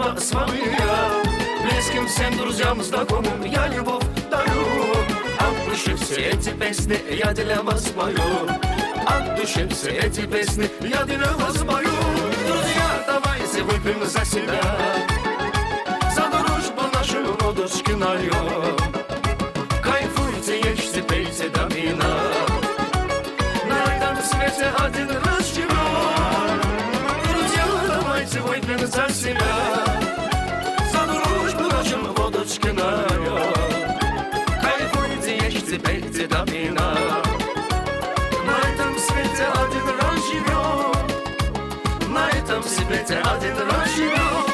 было своя. Близким всем друзьям, знакомым я любовь дарю. От души все эти песни я для вас пою. От души все эти песни я для вас пою. Друзья, давайте выпьем за себя, за дружбу нашу водочки нальем. Кайфуйте, ешьте, пейте до вина. На этом свете один раз живем. Друзья, давайте выпьем за себя, за дружбу нашу водочки нальем. Кайфуйте, ешьте, пейте до вина. На этом свете один раз живем. На этом свете один раз живем.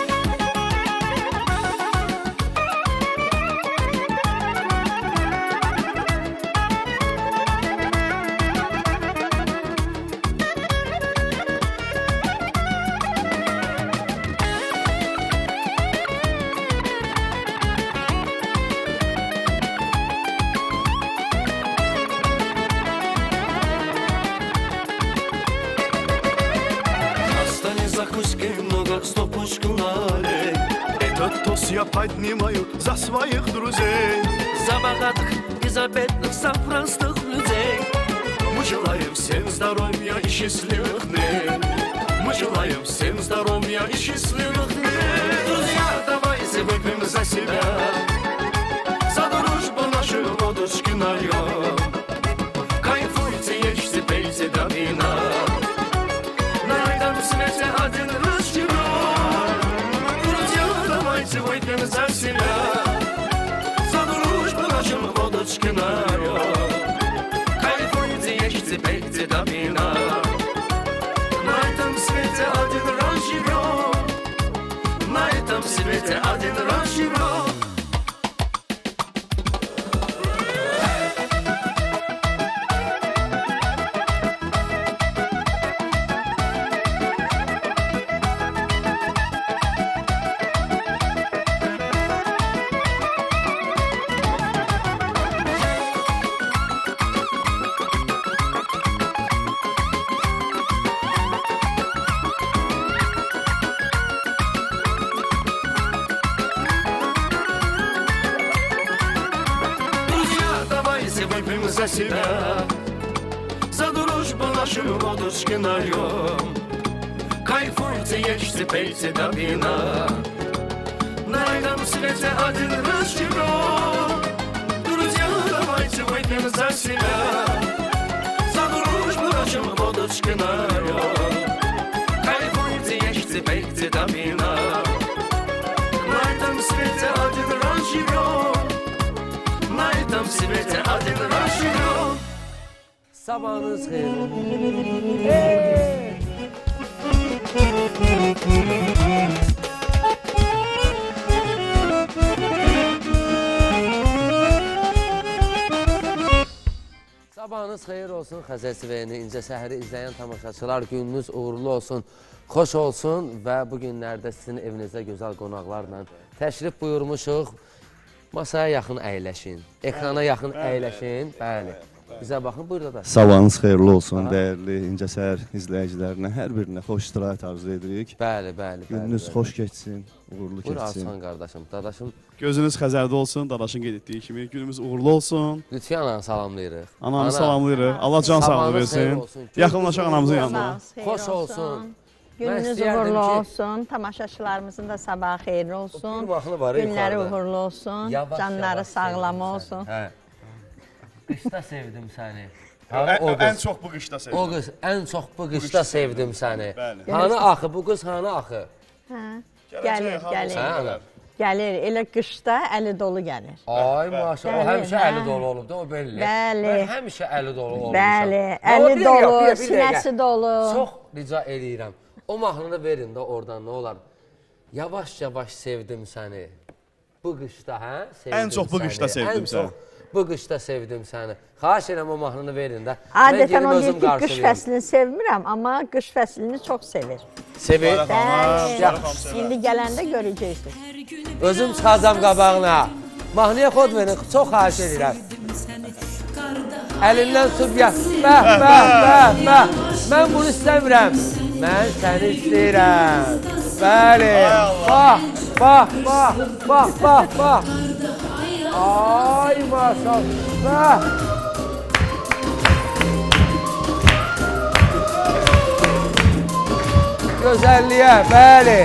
Я поднимают за своих друзей. За богатых и за бедных, за простых людей. Мы желаем всем здоровья и счастливых дней. Мы желаем всем здоровья и счастливых дней. Друзья, давайте выпьем за себя, за дружбу нашу водочки нальем. Кайфуйте, ешьте, пейте до вина. На этом свете один раз живем. Выпьем за себя, за дружбу нашу водочки нальем. Кайфуйте, ешьте, пейте до вина. На этом свете один раз живем. На этом свете один раз живем. Выпьем за себя, за дружбу нашу водочки нальем. Кайфуйте, ешьте, пейте до вина. На этом свете один раз живем. Друзья, давайте выпьем за себя, за дружбу нашу водочки нальем. Кайфуйте, ешьте, пейте до вина. На этом свете один раз живем. На этом свете один раз живем. Sabahınız xeyir. Sabahınız xeyir olsun. Xəzər TV'ni İncə Səhəri izləyən tamaşaçılar, gününüz uğurlu olsun, xoş olsun və bu günlərdə sizin evinizdə gözəl qonaqlarla təşrif buyurmuşuq. Masaya yaxın əyləşin, ekrana yaxın əyləşin, bəli. Bizə baxın, buyurda da. Sabahınız xeyirli olsun, dəyərli İncə Səhər izləyicilərinə, hər birinə xoş istirahət arzu edirik. Bəli, bəli. Gününüz xoş keçsin, uğurlu keçsin. Buyur Arsan qardaşım, dadaşım. Gözünüz Xəzərdə olsun, dadaşın qeyd etdiyi kimi. Günümüz uğurlu olsun. Lütfi ananı salamlayırıq. Ananı salamlayırıq, Allah can sağlığı versin. Yaxınlaşaq anamızın yanına. Xoş olsun. Gününüz uğurlu olsun, tamaşaçılarımızın da sabahı xeyirli olsun, günləri uğurlu olsun, canları sağlam olsun. Qışda sevdim səni. Ən çox bu qışda sevdim. O qız, ən çox bu qışda sevdim səni. Hanı axı, bu qız hanı axı? Gəlir. Gəlir, elə qışda əli dolu gəlir. Ay maşallah, o həmişə əli dolu olubdur, o belli. Bəli. Mən həmişə əli dolu olmuşam. Bəli, əli dolu, sinəsi dolu. Çox rica edirəm. O mahnını verin də oradan, nə olar? Yavaş-yavaş sevdim səni. Bu qışda, hə? Ən çox bu qışda sevdim səni. Bu qışda sevdim səni. Xahiş edirəm o mahnını verin də. Adətən o deyir ki, qış fəslini sevmirəm, amma qış fəslini çox sevir. Sevir? İndi gələndə görəcəksiniz. Özüm çıxacam qabağına. Mahnıya xod verin, çox xahiş edirəm. Əlindən tutub gəl. Bəh. Mən bunu istəmirəm. Mən səni istəyirəm. Bəli. Bax. Bax, bax, bax, bax, bax. Ay maşallah. Gözəlliyə, bəli.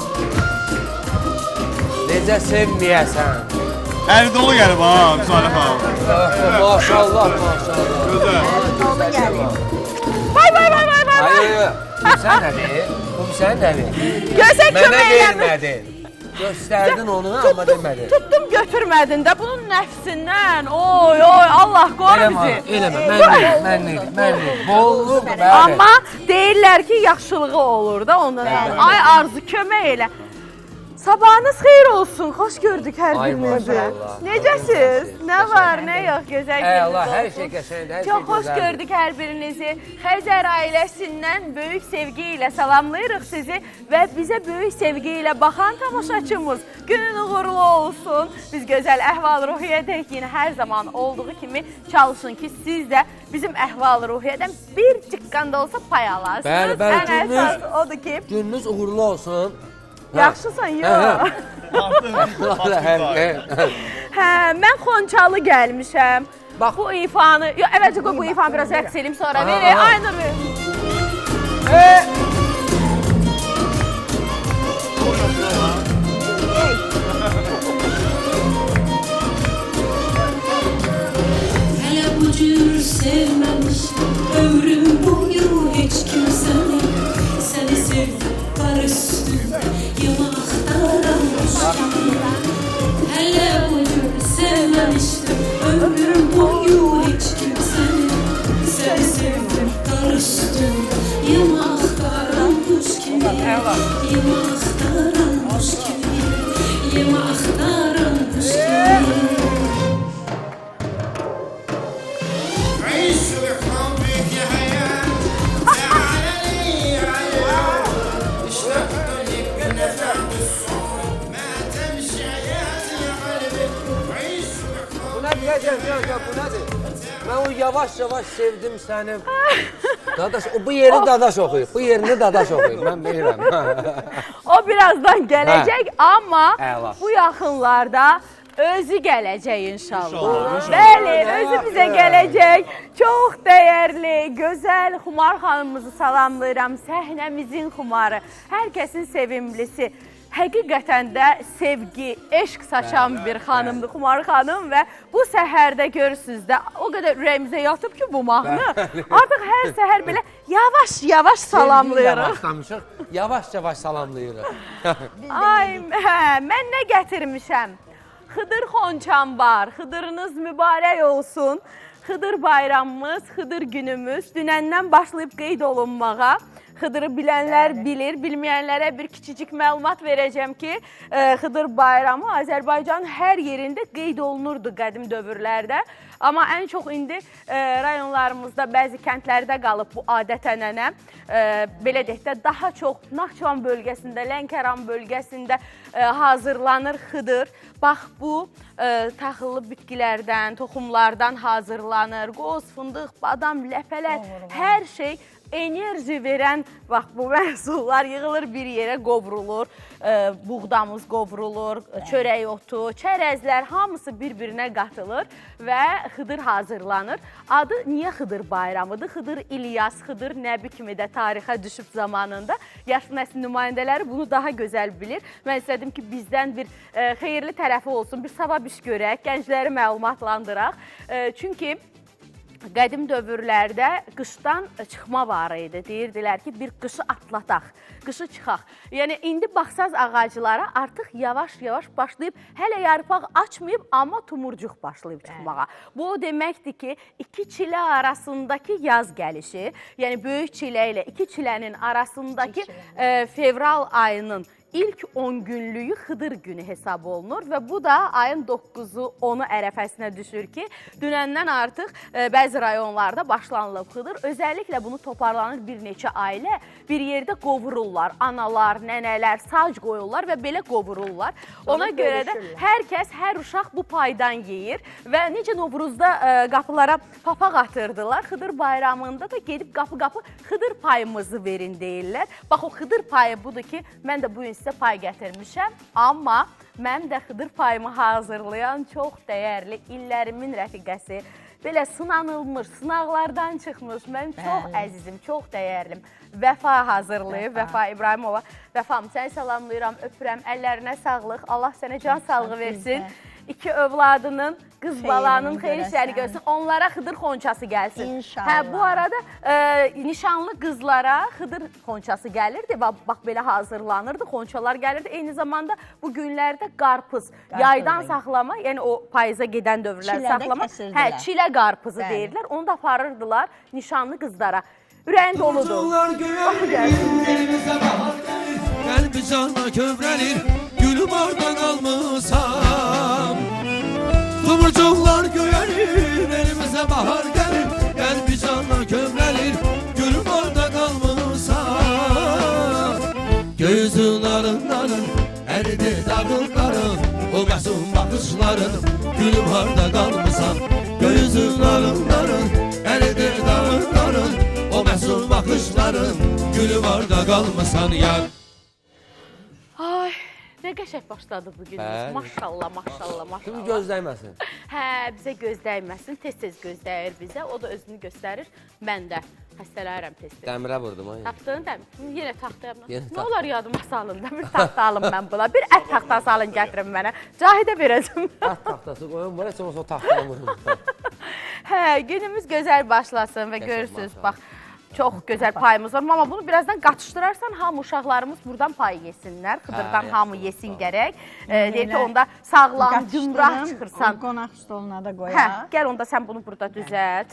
Necə sevməyəsən? Əli dolu gəlib ha, Salih xanım. Maşallah, maşallah. Gözəl. Dolu gəlir. Vay, vay, vay, vay, vay. Hayır, bu sən nədir? Bu sən nədir? Gözə kömək Mənə eləmir. vermədin. Göstərdin onu, amma demədin. Tutdum götürmədin də bunun nəfsindən. Oy, oy, Allah qoru bizi. Eləmə, mənlik. Bolluq, bəli. Amma deyirlər ki, yaxşılığı olur da ondan. Ay Arzu, kömək elə. Sabahınız xeyir olsun, xoş gördük hər Ay birinizi. maşallah. Necəsiz? Nə var, nə yox, gözəl gününüz Allah, olsun. hər şey qəşəngdir, hər şey Çox xoş gözəldir. gördük hər birinizi. Xəzər ailəsindən böyük sevgi ilə salamlayırıq sizi və bizə böyük sevgi ilə baxan tamaşaçımız günün uğurlu olsun. Biz gözəl əhval-ruhiyyədəyik, yenə hər zaman olduğu kimi çalışın ki, siz də bizim əhval-ruhiyyədən bir cıqqan da olsa pay alasınız. Bəli, bəli, Ən əsas odur ki, Gününüz uğurlu olsun. yaxşısan, yox. Hə, mən Xonçalı gəlmişəm. Bax. Bu ifanı, yox, əvvəlcə qoy bu ifanı biraz rəqs eləyim, sonra Aha, verək. aha. Aynur ver. Hələ bu cür sevməmiş ömrüm boyu heç kim səni. Səni sevdim, qar üstü, yamaqdaram üstü. Hələ bu cür sevməmişdim ömrüm boyu heç kim səni. Səni sevdim, qar üstü, yamaqdaram kuş kimi. Yamaqdaram kuş kimi, yamaqdaram kuş kimi. عيش بحبك يا حياة تعالي يا عيال اشتقت لك بنفعت الصوت ما تمشي حياتي يا قلبي عيش Bu nədir? Bu nədir? Mən o yavaş-yavaş sevdim səni. Dadaş, bu yeri Dadaş oxuyub. Bu yerini Dadaş oxuyub. Mən bilirəm. O birazdan gələcək, amma Əla. bu yaxınlarda özü gələcək inşallah. Bəli, özü bizə gələcək. Çox dəyərli, gözəl Xumar xanımımızı salamlayıram. Səhnəmizin xumarı, hər kəsin sevimlisi. Həqiqətən də sevgi, eşq saçan bir xanımdır Xumar xanım və bu səhərdə görürsünüz də o qədər ürəyimizə yatıb ki bu mahnı. Artıq hər səhər belə yavaş-yavaş salamlayırıq. Başlamışıq, yavaş-yavaş salamlayırıq. Ay, mən nə gətirmişəm? Xıdır xonçam var, xıdırınız mübarək olsun. Xıdır bayramımız, xıdır günümüz dünəndən başlayıb qeyd olunmağa. Xıdırı bilənlər bilir, bilməyənlərə bir kiçicik məlumat verəcəm ki, Xıdır bayramı Azərbaycanın hər yerində qeyd olunurdu qədim dövrlərdə. Amma ən çox indi rayonlarımızda, bəzi kəndlərdə qalıb bu adət-ənənə. Belə deyək də, daha çox Naxçıvan bölgəsində, Lənkəran bölgəsində hazırlanır xıdır. Bax, bu taxıllı bitkilərdən, toxumlardan hazırlanır. Qoz, fındıq, badam, ləpələr, hər şey enerji verən, bax, bu məhsullar yığılır bir yerə, qovrulur. Buğdamız qovrulur, çörək otu, çərəzlər, hamısı bir-birinə qatılır və xıdır hazırlanır. Adı niyə Xıdır bayramıdır? Xıdır İlyas, Xıdır Nəbi kimi də tarixə düşüb zamanında. Yaşlı nəsil nümayəndələri bunu daha gözəl bilir. Mən istədim ki, bizdən bir xeyirli tərəfi olsun, bir savab iş görək, gəncləri məlumatlandıraq. Çünki qədim dövrlərdə qışdan çıxma var idi. Deyirdilər ki, bir qışı atlataq, qışı çıxaq. Yəni, indi baxsaz ağaclara artıq yavaş-yavaş başlayıb, hələ yarpaq açmayıb, amma tumurcuq başlayıb çıxmağa. Bu o deməkdir ki, iki çilə arasındakı yaz gəlişi, yəni böyük çilə ilə iki çilənin arasındakı fevral ayının İlk 10 günlüyü Xıdır günü hesab olunur və bu da ayın 9-u, 10-u ərəfəsinə düşür ki, dünəndən artıq bəzi rayonlarda başlanılıb Xıdır. Özəlliklə bunu toparlanır bir neçə ailə, bir yerdə qovururlar. Analar, nənələr, sac qoyurlar və belə qovururlar. Ona görə də hər kəs, hər uşaq bu paydan yeyir və necə Novruzda qapılara papaq atırdılar, Xıdır bayramında da gedib qapı-qapı Xıdır payımızı verin deyirlər. Bax, o Xıdır payı budur ki, mən də bu gün sizə pay gətirmişəm. Amma mənim də Xıdır payımı hazırlayan çox dəyərli illərimin rəfiqəsi, belə sınanılmış, sınaqlardan çıxmış, mənim çox əzizim, çox dəyərlim. Vəfa hazırlayıb, Vəfa İbrahimova. Vəfam, səni salamlayıram, öpürəm, əllərinə sağlıq, Allah sənə can sağlığı versin. İki övladının, qız balanın xeyir işləri görsün, onlara Xıdır xonçası gəlsin. İnşallah. Bu arada nişanlı qızlara Xıdır xonçası gəlirdi, bax belə hazırlanırdı, xonçalar gəlirdi. Eyni zamanda bu günlərdə qarpız, yaydan saxlama, yəni o payıza gedən dövrlər saxlama, çilə qarpızı deyirlər, onu da aparırdılar nişanlı qızlara. Ürəyin doludur. Tomurcuqlar göyəlir, elimizə bahar gəlir, qəlbi canla kövrəlir, gülüm orada qalmışam. Tomurcuqlar göyəlir, elimizə bahar gəlir, qəlbi canla kövrəlir, gülüm orada qalmışam. Gözünlarından əridi dağılqarım, o məsum baxışların, gülüm orada qalmışam. Gözünlarından əridi dağılqarım, o məsum baxışların, gülüm orada qalmasan yar. Ay, nə qəşək başladı bu günümüz. Maşallah, maşallah, maşallah. Kimi gözdəyməsin? Hə, bizə gözdəyməsin, tez-tez gözdəyir bizə. O da özünü göstərir. Mən də xəstələyirəm tez-tez. Dəmirə vurdum. Taxtını dəmir. Yenə taxtayam. Nə olar yadıma salın, dəmir taxta alın mən buna. Bir ət taxtası alın gətirin mənə. Cahidə verəcəm. Ət taxtası qoyun, bura heç olmasa o taxtaya vurun. Hə, günümüz gözəl başlasın və görürsünüz, bax. Çox gözəl payımız var. Amma bunu birazdan qaçışdırarsan, hamı uşaqlarımız buradan pay yesinlər. Xıdırdan hamı yesin gərək. Deyir ki, onda sağlam, gümrah çıxırsan. Qonaq stoluna da qoyaq. Hə, gəl onda sən bunu burada düzət.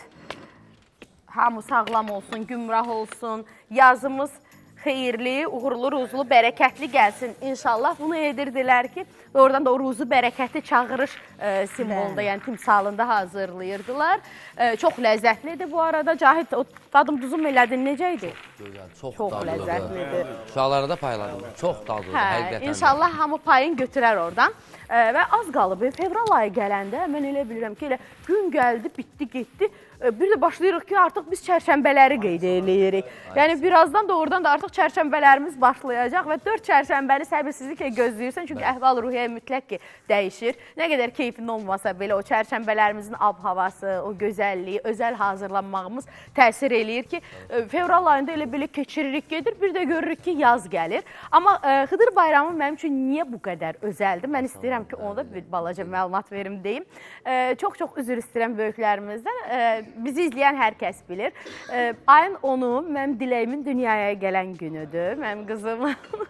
Hamı sağlam olsun, gümrah olsun. Yazımız xeyirli, uğurlu, ruzlu, bərəkətli gəlsin. İnşallah bunu edirdilər ki, oradan da o ruzu, bərəkətli çağırış simvolunda, yəni timsalında hazırlayırdılar. Çox ləzzətlidir bu arada. Cahid, o dadım duzum elədin, necə idi? Çox ləzzətlidir. Uşaqlara da payladım. Çox dadlıdır, həqiqətən. İnşallah hamı payını götürər oradan. Və az qalıb, fevral ayı gələndə mən elə bilirəm ki, elə gün gəldi, bitdi, getdi. Bir də başlayırıq ki, artıq biz çərşənbələri qeyd eləyirik. Yəni, birazdan doğrudan da artıq çərşənbələrimiz başlayacaq və 4 çərşənbəni səbirsizliklə gözləyirsən. Çünki əhval-ruhiyyə mütləq ki, dəyişir. Nə qədər keyfin olmasa belə o çərşənbələrimizin ab-havası, o gözəlliyi, özəl hazırlanmağımız təsir eləyir ki, fevral ayında elə belə keçiririk, gedir, bir də görürük ki, yaz gəlir. Amma Xıdır bayramı mənim üçün niyə bu qədər özəldir? Mən istəyirəm ki, onu da bir balaca məlumat verim deyim. Çox-çox üzr istəyirəm böyüklərimizdən. Bizi izləyən hər kəs bilir. Ayın 10-u mənim diləyimin dünyaya gələn günüdür. Mənim qızım.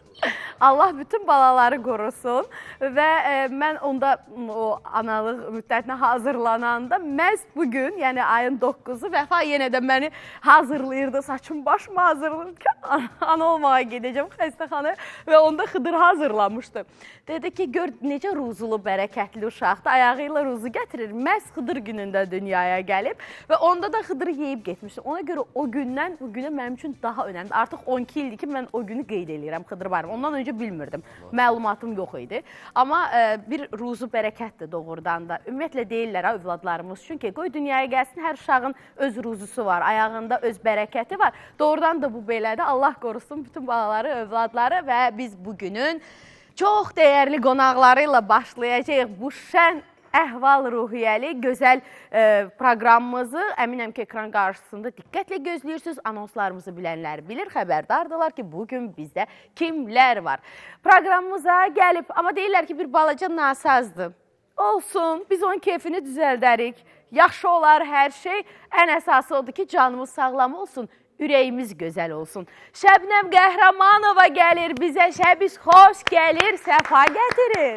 Allah bütün balaları qorusun. Və mən onda o analıq müddətinə hazırlananda məhz bugün, yəni ayın 9-u Vəfa yenə də məni hazırlayırdı. Saçım başımı hazırlayırdı ki, ana olmağa gedəcəm xəstəxanaya və onda Xıdır hazırlamışdı. Dedi ki, gör necə ruzulu, bərəkətli uşaqdır. Ayağı ilə ruzu gətirir. Məhz Xıdır günündə dünyaya gəlib və onda da Xıdırı yeyib getmişdim. Ona görə o gündən bu günə mənim üçün daha önəmli. Artıq 12 ildir ki, mən o günü qeyd edirəm Xıdır bayramı. Ondan öncə bilmirdim. Məlumatım yox idi. Amma bir ruzu bərəkətdir doğrudan da. Ümumiyyətlə deyirlər övladlarımız üçün ki, qoy dünyaya gəlsin, hər uşağın öz ruzusu var, ayağında öz bərəkəti var. Doğrudan da bu belədir. Allah qorusun bütün balaları, övladları və biz bugünün çox dəyərli qonaqları ilə başlayacağıq bu şən əhval-ruhiyyəli, gözəl proqramımızı əminəm ki, ekran qarşısında diqqətlə gözləyirsiniz. Anonslarımızı bilənlər bilir, xəbərdardırlar ki, bugün bizdə kimlər var. Proqramımıza gəlib, amma deyirlər ki, bir balaca nasazdır. Olsun, biz onun keyfini düzəldərik. Yaxşı olar hər şey. Ən əsası odur ki, canımız sağlam olsun. Ürəyimiz gözəl olsun. Şəbnəm Qəhrəmanova gəlir bizə. Şəbiz xoş gəlir, səfa gətirir.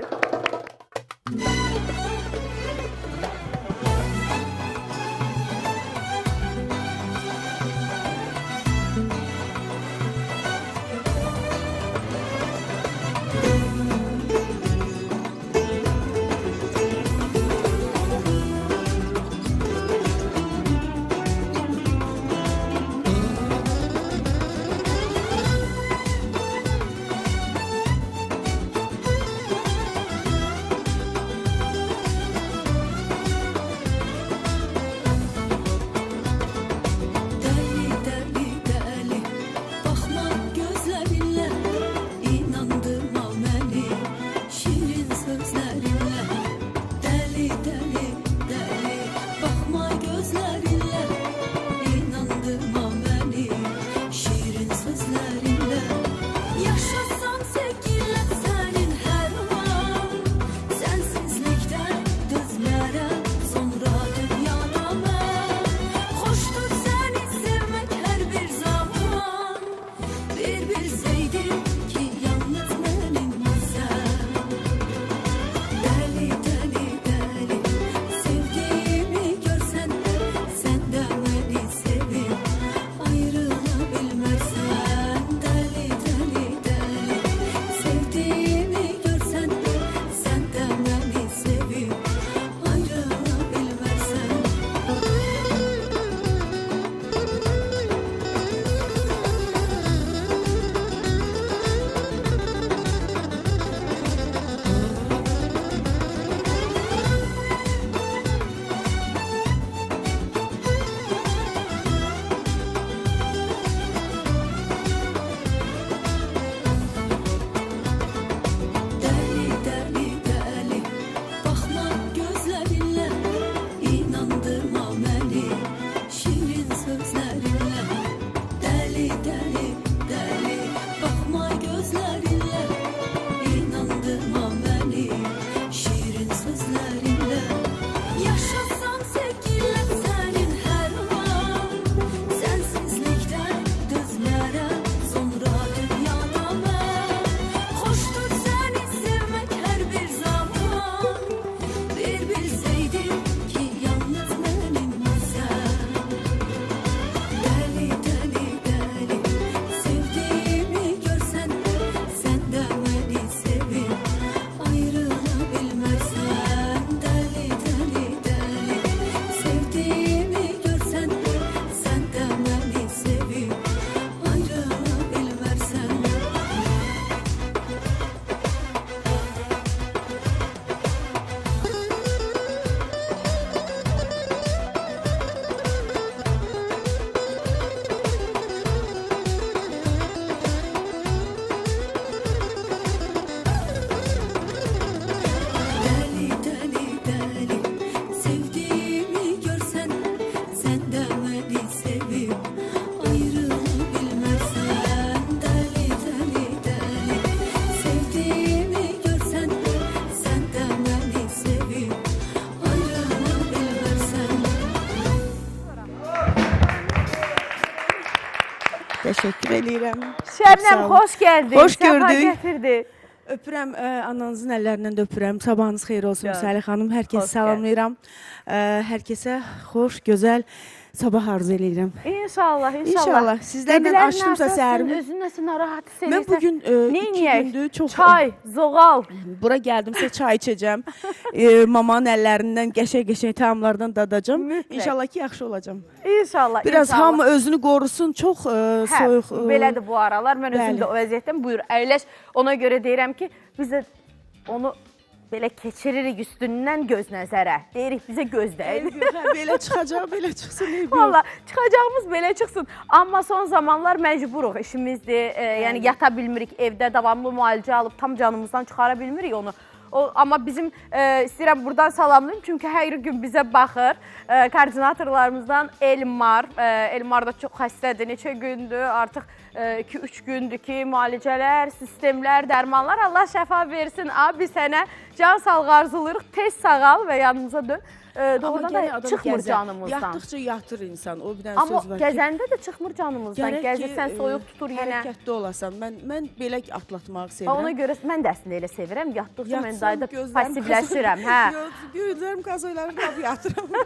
Təşəkkür edirəm. Şəbnəm, xoş gəldin. Xoş gördük. Səfa gətirdi. Öpürəm, ananızın əllərindən də öpürəm. Sabahınız xeyir olsun Salih xanım. Hər kəsi salamlayıram. Hər kəsə xoş, gözəl sabah arzu edirəm. İnşallah, inşallah. İnşallah. Sizlərlə açdımsa səhərimi. Özün nəsə narahat hiss edirsən. Mən bugün 2 gündür çox... Çay, zoğal. Bura gəldimsə çay içəcəm. Mamanın əllərindən qəşəng-qəşəng təamlardan dadacam. İnşallah ki, yaxşı olacam. İnşallah. Biraz hamı özünü qorusun, çox soyuq. Belədir bu aralar. Mən özüm də o vəziyyətdən buyur, əyləş. Ona görə deyirəm ki, biz də onu belə keçiririk üstündən göz nəzərə. Deyirik, bizə gözdəyil. Belə çıxacaq, belə çıxsın. Valla, çıxacağımız belə çıxsın. Amma son zamanlar məcburuq, işimizdir. Yəni, yata bilmirik, evdə davamlı müalicə alıb, tam canımızdan çıxara bilmirik onu. Amma bizim istəyirəm buradan salamlayım, çünki hər gün bizə baxır. Koordinatorlarımızdan Elmar. Elmar da çox xəstədir, neçə gündür, artıq 2-3 gündür ki, müalicələr, sistemlər, dərmanlar. Allah şəfa versin. Abi, sənə can sağlığı arzulayırıq, tez sağal və yanımıza dön. Doğrudan da çıxmır canımızdan. Yatdıqca yatır insan, o bir dənə söz var ki. Amma gəzəndə də çıxmır canımızdan. Gəzirsən, soyuq tutur yenə. Hərəkətdə olasan. Mən belə atlatmağı sevirəm. Ona görə mən də əslində elə sevirəm. Yatdıqca mən dayda passivləşirəm. Gözlərim qazoylarını yatıram.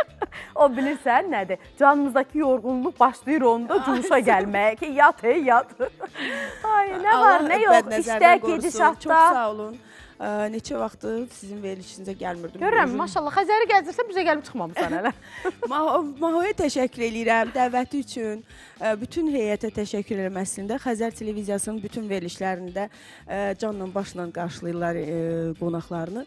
O bilirsən nədir? Canımızdakı yorğunluq başlayır onda cuşa gəlməyə ki, yat, yat. Ay, nə var, nə yox, istək, gedişatda. Çox sağ olun. Neçə vaxtdır sizin verilişinizə gəlmirdim. Görürəm, maşallah, Xəzəri gəzdirsən, bizə gəlib çıxmamısan hələ. Mahoya təşəkkür edirəm, dəvəti üçün. Bütün heyətə təşəkkür edirəm əslində. Xəzər televiziyasının bütün verilişlərində canla başla qarşılayırlar qonaqlarını.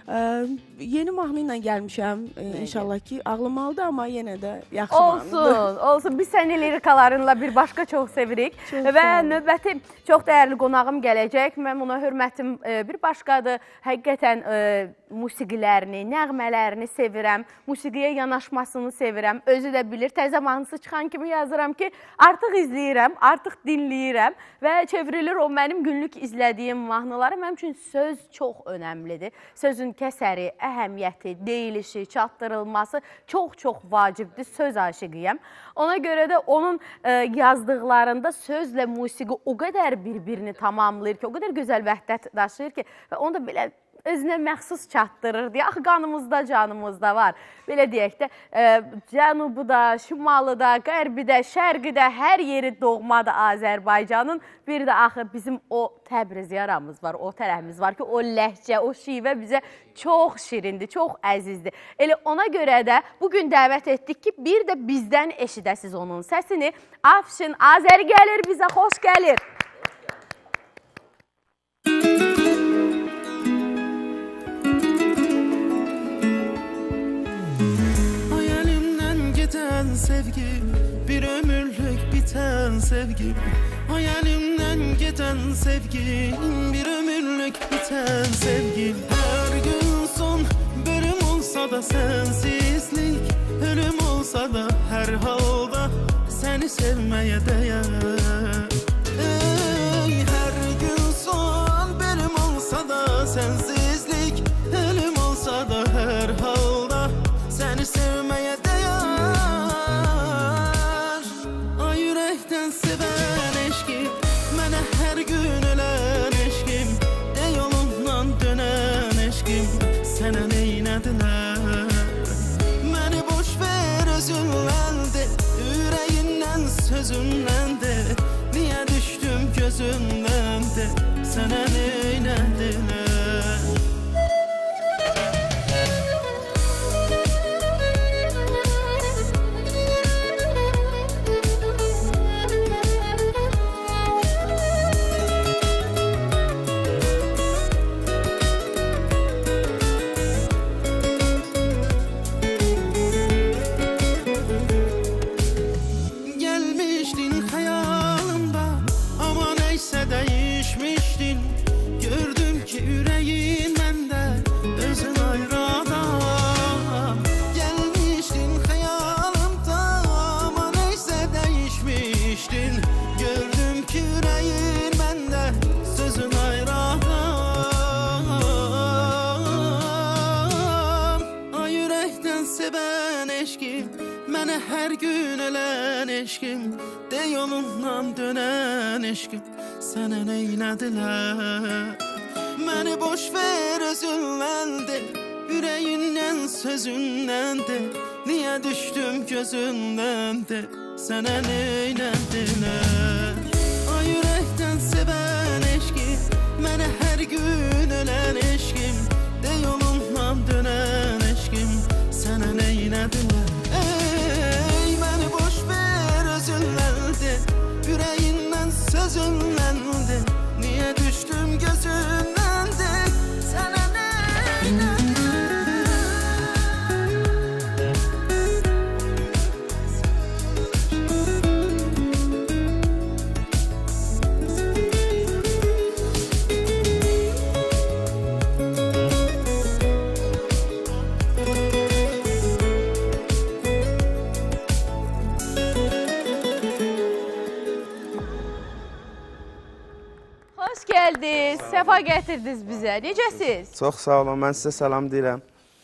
Yeni mahnı ilə gəlmişəm. İnşallah ki, ağlamalıdır, amma yenə də yaxşı mahnıdır. Olsun. Biz səni lirikalarınla bir başqa çox sevirik. Və növbəti çox dəyərli qonağım gələcək. Mən ona hörmətim bir başqadır. Həqiqətən musiqilərini, nəğmələrini sevirəm. Musiqiyə yanaşmasını sevirəm. Özü də bilir. Təzə mahnısı çıxan kimi yazıram ki, artıq izləyirəm, artıq dinləyirəm və çevrilir o mənim günlük izlədiyim mahnıları. Mənim üçün söz çox önəmlidir. Sözün kəsəri, əhəmiyyəti, deyilişi, çatdırılması çox-çox vacibdir. Söz aşiqiyəm. Ona görə də onun yazdıqlarında sözlə musiqi o qədər bir-birini tamamlayır ki, o qədər gözəl vəhdət daşıyır ki, və onu da belə özünə məxsus çatdırır deyə. Axı, qanımızda, canımızda var. Belə deyək də, cənubu da, şimalı da, qərbi də, şərqi də, hər yeri doğmadır Azərbaycanın. Bir də axı, bizim o Təbriz yaramız var, o tərəfimiz var ki, o ləhcə, o şivə bizə çox şirindir, çox əzizdir. Elə ona görə də bugün dəvət etdik ki, bir də bizdən eşidəsiz onun səsini. Afşin, Azəri gəlir bizə, xoş gəlir. Sevgi, bir ömürlük biten sevgi. Hayalimden giden sevgi, bir ömürlük biten sevgi. Her gün son bölüm olsa da sensizlik, ölüm olsa da her halda seni sevmeye değer. Her gün son bölüm olsa da sensizlik, ölüm olsa da her halda seni sevmeye değer. Seven eşkim, mənə hər gün ölən eşkim, de yolundan dönən eşkim, sənə neynədilər? Məni boş ver özündən de, ürəyindən sözündən de, niyə düşdüm gözündən de, sənə neynədilər? Gelmiştin hayalımda, ama neyse değişmiştin. sevən eşkim, mənə hər gün ölən eşkim, de yolundan dönən eşkim, sənə neylədilər? Məni boş ver özündən de, ürəyindən sözündən de, niyə düşdüm gözündən de, sənə neylədilər? Ay ürəkdən sevən eşkim, mənə hər gün ölən eşkim, de yolundan dönən eşkim, sənə neylədilər? Ey, məni boş ver özündən de, ürəyindən sözündən de, niyə düşdüm gözündən de, sənə neylədilər? Səfa gətirdiniz bizə. Necəsiz? Çox sağ olun. Mən sizə salam deyirəm.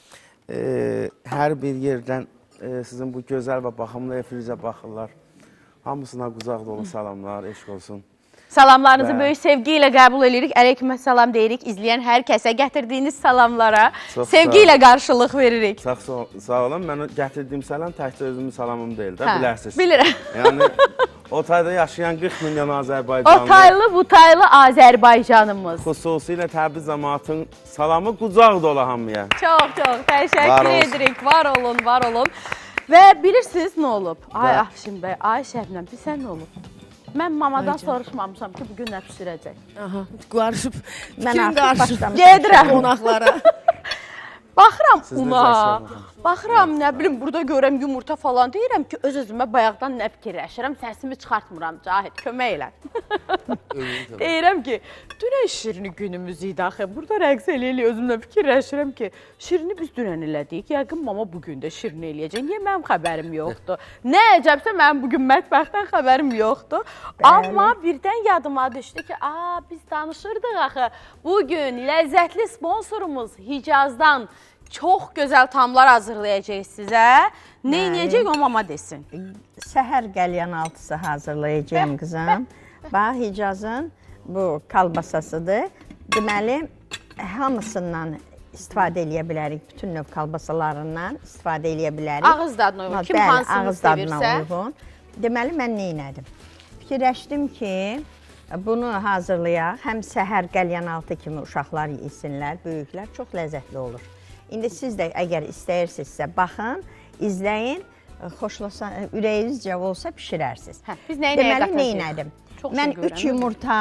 Hər bir yerdən sizin bu gözəl və baxımlı efirinizə baxırlar. Hamısına qucaq dolu salamlar, eşq olsun. Salamlarınızı böyük sevgi ilə qəbul edirik. Əleyhissalam deyirik. İzləyən hər kəsə gətirdiyiniz salamlara sevgi ilə qarşılıq veririk. Çox sağ olun. Mən gətirdiyim salam təkcə özümün salamım deyil də, bilərsiniz. Bilirəm. Yəni, Otayda yaşayan 40 milyon Azərbaycanlı. Otaylı, butaylı Azərbaycanımız. Xüsusilə Təbriz cəmaatın salamı qucaq dolu hamıya. Çox təşəkkür edirik. Var olun, var olun. Və bilirsiniz nə olub? Ay Afşin bəy, ay Şəbnəm, bilsən nə olub? Mən mamadan soruşmamışam ki, bugün nə pişirəcək. Aha, qarışıb. Mən artıq başlamışam. Gedirəm qonaqlara. Baxıram una, baxıram, nə bilim, burada görəm yumurta falan, deyirəm ki, öz-özümə bayaqdan nə fikirləşirəm, səsimi çıxartmıram, Cahid, kömək elə. Deyirəm ki, dünən şirini günümüz idi axı, burada rəqs eləyirik, özümlə fikirləşirəm ki, şirini biz dünən elədik, yəqin mama bugün də şirini eləyəcək, niyə mənim xəbərim yoxdur? Nə əcəbsə, mənim bugün mətbəxdən xəbərim yoxdur, amma birdən yadıma düşdü ki, biz danışırdıq axı, bugün ləzzətli sponsorumuz Hicazdan çox gözəl tamlar hazırlayacaq sizə. Nə eləyəcək o mama desin? Səhər qəlyan altısı hazırlayacağım qızım. Bax, Hicazın bu kalbasasıdır. Deməli, hamısından istifadə eləyə bilərik. Bütün növ kalbasalarından istifadə eləyə bilərik. Ağız dadına uyğun. Kim hansını sevirsə. Deməli, mən nə elədim? Fikirləşdim ki, bunu hazırlayaq. Həm səhər qəlyan altı kimi uşaqlar yesinlər, böyüklər. Çox ləzzətli olur. İndi siz də əgər istəyirsinizsə, baxın, izləyin, xoşlasan, ürəyinizcə olsa pişirərsiniz. Biz nəyə qatacaq? Mən 3 yumurta,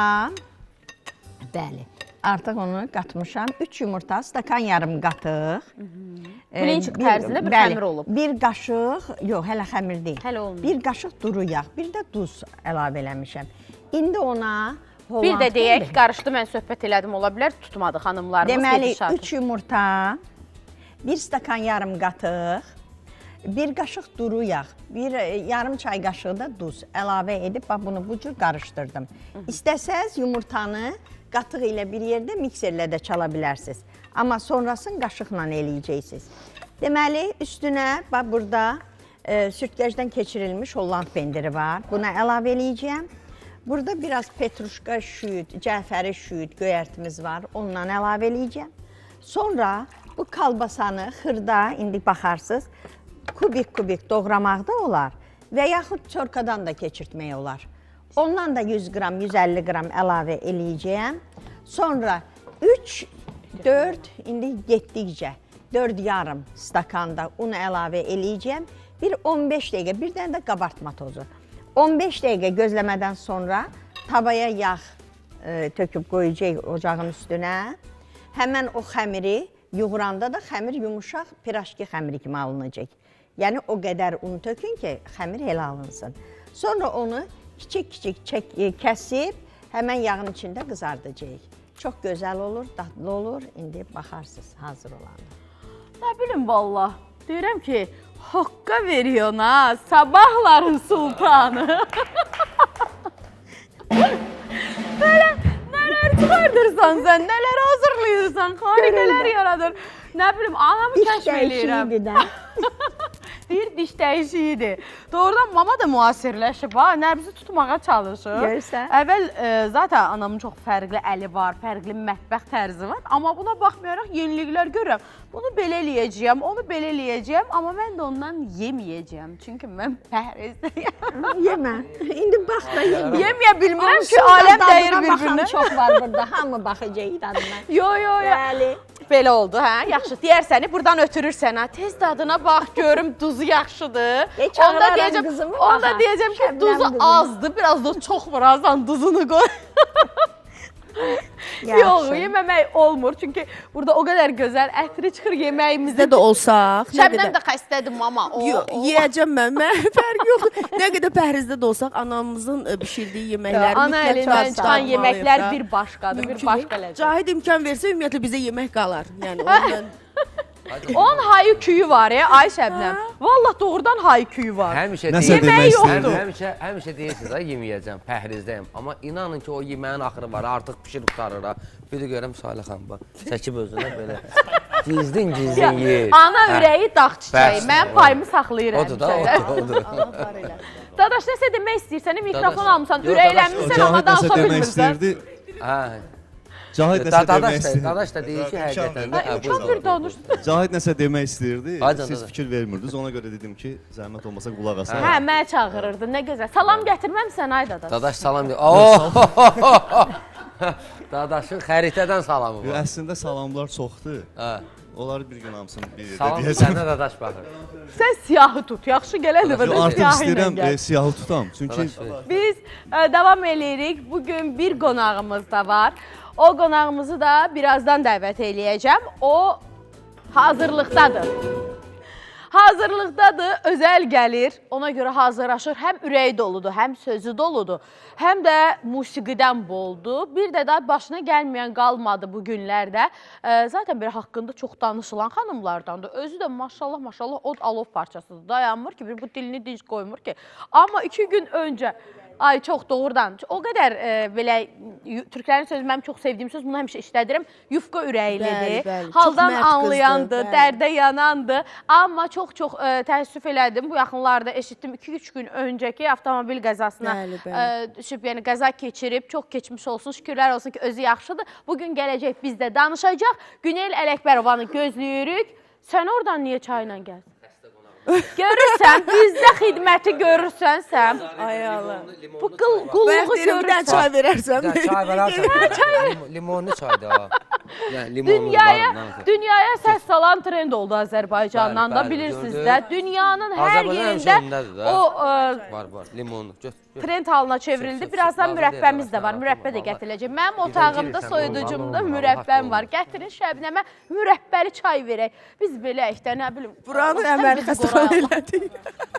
bəli, artıq onu qatmışam. 3 yumurta, stakan yarım qatıq. Birinci tərzinə bir xəmir olub. Bir qaşıq, yox, hələ xəmir deyil. Hələ olmuyor. Bir qaşıq duru yağ, bir də duz əlavə eləmişəm. İndi ona... Bir də deyək, qarışdı, mən söhbət elədim, ola bilər, tutmadı xanımlarımız. Deməli, 3 yumurta, 1 stakan yarım qatıq, 1 qaşıq duru yağ, yarım çay qaşığı da duz əlavə edib, bunu bu cür qarışdırdım. İstəsəz yumurtanı qatıq ilə bir yerdə mikserlə də çala bilərsiniz. Amma sonrasını qaşıqla eləyəcəksiniz. Deməli, üstünə, burada sürtkəcdən keçirilmiş Holland pendiri var. Buna əlavə eləyəcəyəm. Burada biraz petruşka şüyüd, cəfəri şüyüd, göyərtimiz var. Ondan əlavə eləyəcəm. Sonra bu kalbasanı xırda, indi baxarsınız, kubik-kubik doğramaq da olar və yaxud çorkadan da keçirtmək olar. Ondan da 100 qram, 150 qram əlavə eləyəcəyəm. Sonra 3, 4, indi getdikcə 4 yarım stakanda un əlavə eləyəcəyəm. Bir 15 dəqiqə, bir dənə də qabartma tozu. 15 dəqiqə gözləmədən sonra tavaya yağ töküb qoyacaq ocağın üstünə. Həmən o xəmiri yoğuranda da xəmir yumuşaq piraşki xəmiri kimi alınacaq. Yəni o qədər un tökün ki, xəmir elə alınsın. Sonra onu kiçik-kiçik kəsib həmən yağın içində qızardacaq. Çox gözəl olur, dadlı olur. İndi baxarsınız hazır olanda. Nə bilim valla, deyirəm ki, haqqa veriyorsun ha, sabahların sultanı. Böyle nələr çıxardırsan sən, nələr hazırlayırsan, harikalar yaradır. Nə bilim, anamı kəşf eləyirəm. diş dəyişiyidir. Doğrudan mama da müasirləşib, nəbzi tutmağa çalışır. Görürsən? Əvvəl zaten anamın çox fərqli əli var, fərqli mətbəx tərzi var. Amma buna baxmayaraq yeniliklər görürəm. Bunu belə eləyəcəyəm, onu belə eləyəcəyəm, amma mən də ondan yeməyəcəyəm. Çünki mən pəhrizdəyəm. Yemə. İndi bax da yemə. Yeməyə bilmirəm ki, aləm dəyir bir-birinə. Çox var burada, hamı baxacaq dadına. Yo. Bəli. Belə oldu, hə? Yaxşı, deyərsəni buradan ötürürsən, hə? Tez dadına bax, görüm duzu yaxşıdır. Onda deyəcəm ki, duzu azdır, biraz da çox var, azdan duzunu qoy. Yox, yeməmək olmur. Çünki burada o qədər gözəl ətri çıxır yeməyimizdə də olsaq. Şəbnəm də xəstədir mama. Yeyəcəm mən, fərq yoxdur. Nə qədər pəhrizdə də olsaq, anamızın bişirdiyi yeməkləri ana əlindən çıxan yeməklər bir başqadır, bir başqa ləzzət. Cahid imkan versə, ümumiyyətlə bizə yemək qalar. Yəni ondan... Onun hay-küyü var ya, ay Şəbnəm. Vallahi doğrudan hay-küyü var. Yeməyi yoxdur. Həmişə deyirsiniz, yeməyəcəm, pəhrizdəyim. Amma inanın ki, o yeməyin axırı var, artıq pişirib tutarır. Bir də görəm Salih xanım, bax, çəkib özünə belə gizlin yer. Ana ürəyi dağ çiçəyi, mən payımı saxlayıram. Odur da. Dadaş, nəsə demək istəyirsən, mikrofon almışsan, ürəylənmirsən, amma danışa bilmirsən. Cahid nəsə demək istəyirdi. Dadaş da deyir ki, həqiqətən də. Çox bir danış. Cahid nəsə demək istəyirdi, siz fikir vermirdiniz. Ona görə dedim ki, zəhmət olmasa qulaq asın. Hə, mənə çağırırdı, nə gözəl. Salam gətirməmsən, ay Dadaş. Dadaş salam deyir. Dadaşın xəritədən salamı var. Əslində salamlar çoxdur. Onları bir gün hamısını bir yerdə deyəcəm. Salam səndə Dadaş baxır. Sən siyahı tut, yaxşı gələn də artıq istəyirəm siyahı tutam. Çünki biz davam eləyirik. Bugün bir qonağımız da var. O qonağımızı da birazdan dəvət eləyəcəm. O hazırlıqdadır. Hazırlıqdadır, özəl gəlir. Ona görə hazırlaşır. Həm ürəyi doludur, həm sözü doludur. Həm də musiqidən boldur. Bir də başına gəlməyən qalmadı bu günlərdə. Zaten bir haqqında çox danışılan xanımlardandır. Özü də maşallah od alov parçasıdır. Dayanmır ki, bu dilini dinc qoymur ki. Amma 2 gün öncə ay çox doğrudan, o qədər belə türklərin sözü mənim çox sevdiyim söz, bunu həmişə işlədirəm. Yufqa ürəklidir, haldan anlayandır, dərdə yanandır. Amma çox təəssüf elədim. Bu yaxınlarda eşitdim 2-3 gün öncəki avtomobil qəzasına düşüb, yəni qəza keçirib, çox keçmiş olsun, şükürlər olsun ki, özü yaxşıdır. Bugün gələcək bizdə danışacaq. Günel Ələkbərovanı gözləyirik. Sən oradan niyə çayla gəldin? Görürsən, bizdə xidməti görürsən sən. Ay Allah. Bu qulluğu görürsən. Bir dənə çay verərsən. Çay verərsən. Limonlu çaydır. Dünyaya səs salan trend oldu Azərbaycandan da, bilirsiniz də. Dünyanın hər yerində o limonlu trend halına çevrildi. Birazdan mürəbbəmiz də var, mürəbbə də gətiriləcək. Mənim otağımda, soyuducumda mürəbbəm var. Gətirin Şəbnəmə mürəbbəli çay verək. Biz beləyik də, nə bilim. Buranın əməli xəstəxana elədik.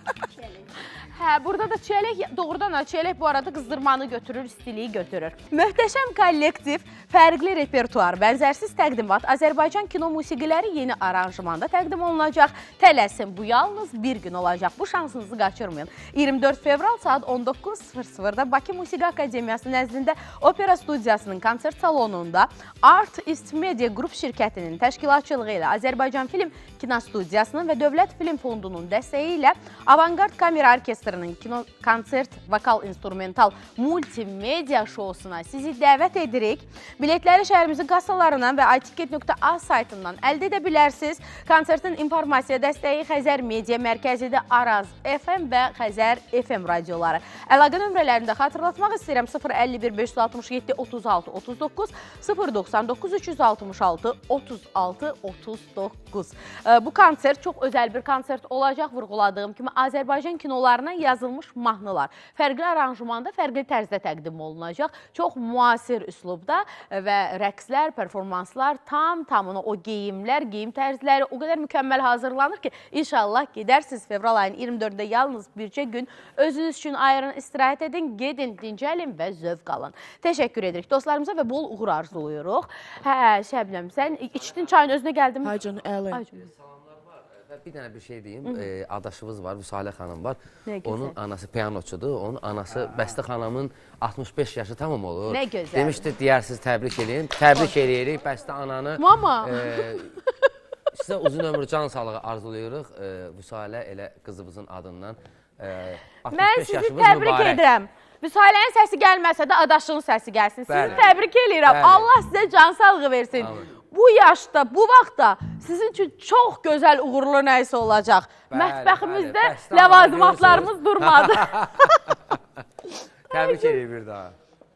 Hə, burada da çiyələk, doğrudan çiyələk bu arada qızdırmanı götürür, istiliyi götürür. Möhtəşəm kollektiv, fərqli repertuar, bənzərsiz təqdimat, Azərbaycan kino musiqiləri yeni aranjmanda təqdim olunacaq. Tələsin, bu yalnız bir gün olacaq. Bu şansınızı qaçırmayın. 24 fevral saat 19:00-da Bakı Musiqi Akademiyası nəzdində Opera Studiyasının konsert salonunda Art East Media Group şirkətinin təşkilatçılığı ilə Azərbaycan Film Kinostudiyasının və Dövlət Film Fondunun dəstəyi ilə Avangard Kamera Orkestrinin konsert, vokal, instrumental, multimedia şousuna sizi dəvət edirik. Biletləri şəhərimizin kassalarından və itiket.az saytından əldə edə bilərsiniz. Konsertin informasiya dəstəyi Xəzər Media Mərkəzidə Araz FM və Xəzər FM radioları. Əlaqə nömrələrində xatırlatmaq istəyirəm 051 567 36 39 099 366 36 39. Bu konsert çox özəl bir konsert olacaq. Vurğuladığım kimi Azərbaycan kinolarına yazılmış mahnılar fərqli aranjmanda, fərqli tərzdə təqdim olunacaq. Çox müasir üslubda və rəqslər, performanslar tamına o geyimlər, geyim tərzləri o qədər mükəmməl hazırlanır ki, inşallah gedərsiniz fevral ayının 24-də yalnız bircə gün özünüz üçün ayırın, istirahət edin, gedin, dincəlin və zövq alın. Təşəkkür edirik dostlarımıza və bol uğur arzuluyuruq. Hə, Şəbnəm, sən içdin çayın özünə gəldin mi? Ay canım, əli. Bir dənə bir şey deyim, adaşımız var, Salih xanım var. Onun anası pianoçudur, onun anası Bəstə xanımın 65 yaşı tamam olur. Nə gözəl. Demişdi, deyərsiniz, təbrik eləyin. Təbrik eləyirik Bəstə ananı. Mama. Sizə uzun ömür, can sağlığı arzulayırıq. Vüsalə elə qızımızın adından. Mən sizi təbrik edirəm. Vüsalənin səsi gəlməsə də adaşının səsi gəlsin. Sizi təbrik edirəm. Allah sizə can sağlığı versin. Bu yaşda, bu vaxtda sizin üçün çox gözəl, uğurlu nəyisə olacaq. Mətbəximizdə ləvazimatlarımız durmadı. Təbrik edir bir daha.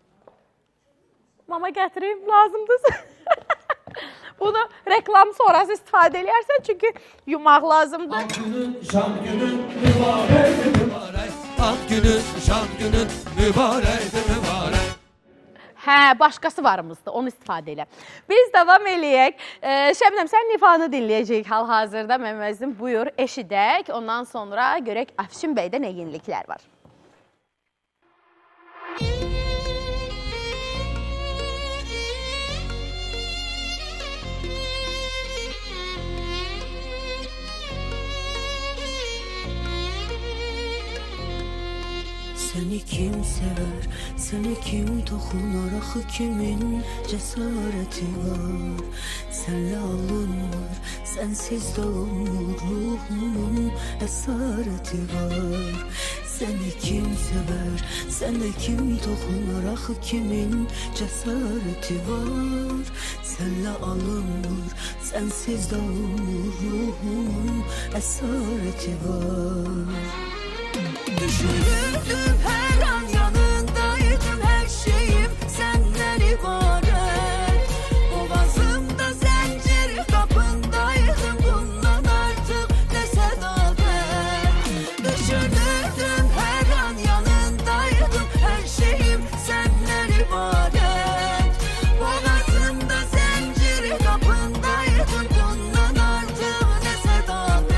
Mama gətireyim, lazımdır. Bunu reklam sonrası istifadə edərsən, çünki yumaq lazımdır. Ad günün, şan günün, mübarəkdir, mübarək. Ad günün, şan günün, mübarəkdir, mübarək. Hə, başqası varımızdır, onu istifadə elə. Biz davam eləyək. Şəbnəm, sən Nifanı dinləyəcəyik hal-hazırda. Məmməzim, buyur, eşidək. Ondan sonra görək Afşin bəydə nə yeniliklər var. Səni kim sevər, sənə kim toxunar, axı kimin cəsarəti var? Sənlə alınmır, sənsiz də olmur, ruhumun əsarəti var. Səni kim sevər, sənə kim toxunar, axı kimin cəsarəti var? Sənlə alınmır, sənsiz də olmur, ruhumun əsarəti var. Düşünürdüm hər an yanındaydım, hər şeyim səndən ibarət. Boğazımda zəncir, qapındaydım, bundan artıq nə sədaqət. Düşünürdüm hər an yanındaydım, hər şeyim səndən ibarət. Boğazımda zəncir, qapındaydım, bundan artıq nə sədaqət.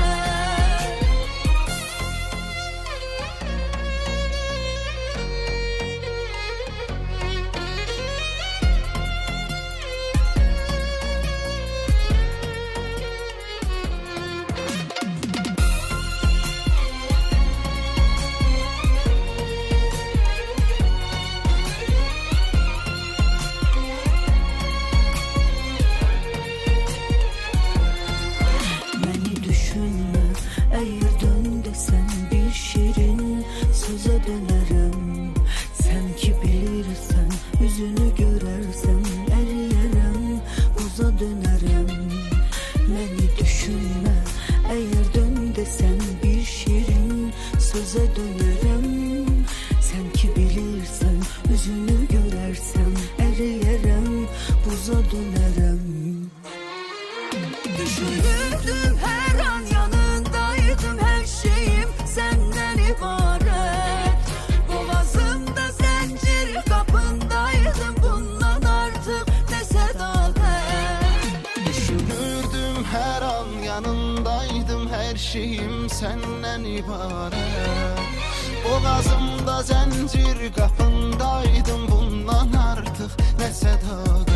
Səndən ibarət. Boğazımda zəncir, qapındaydım, bundan artıq nə sədaqət.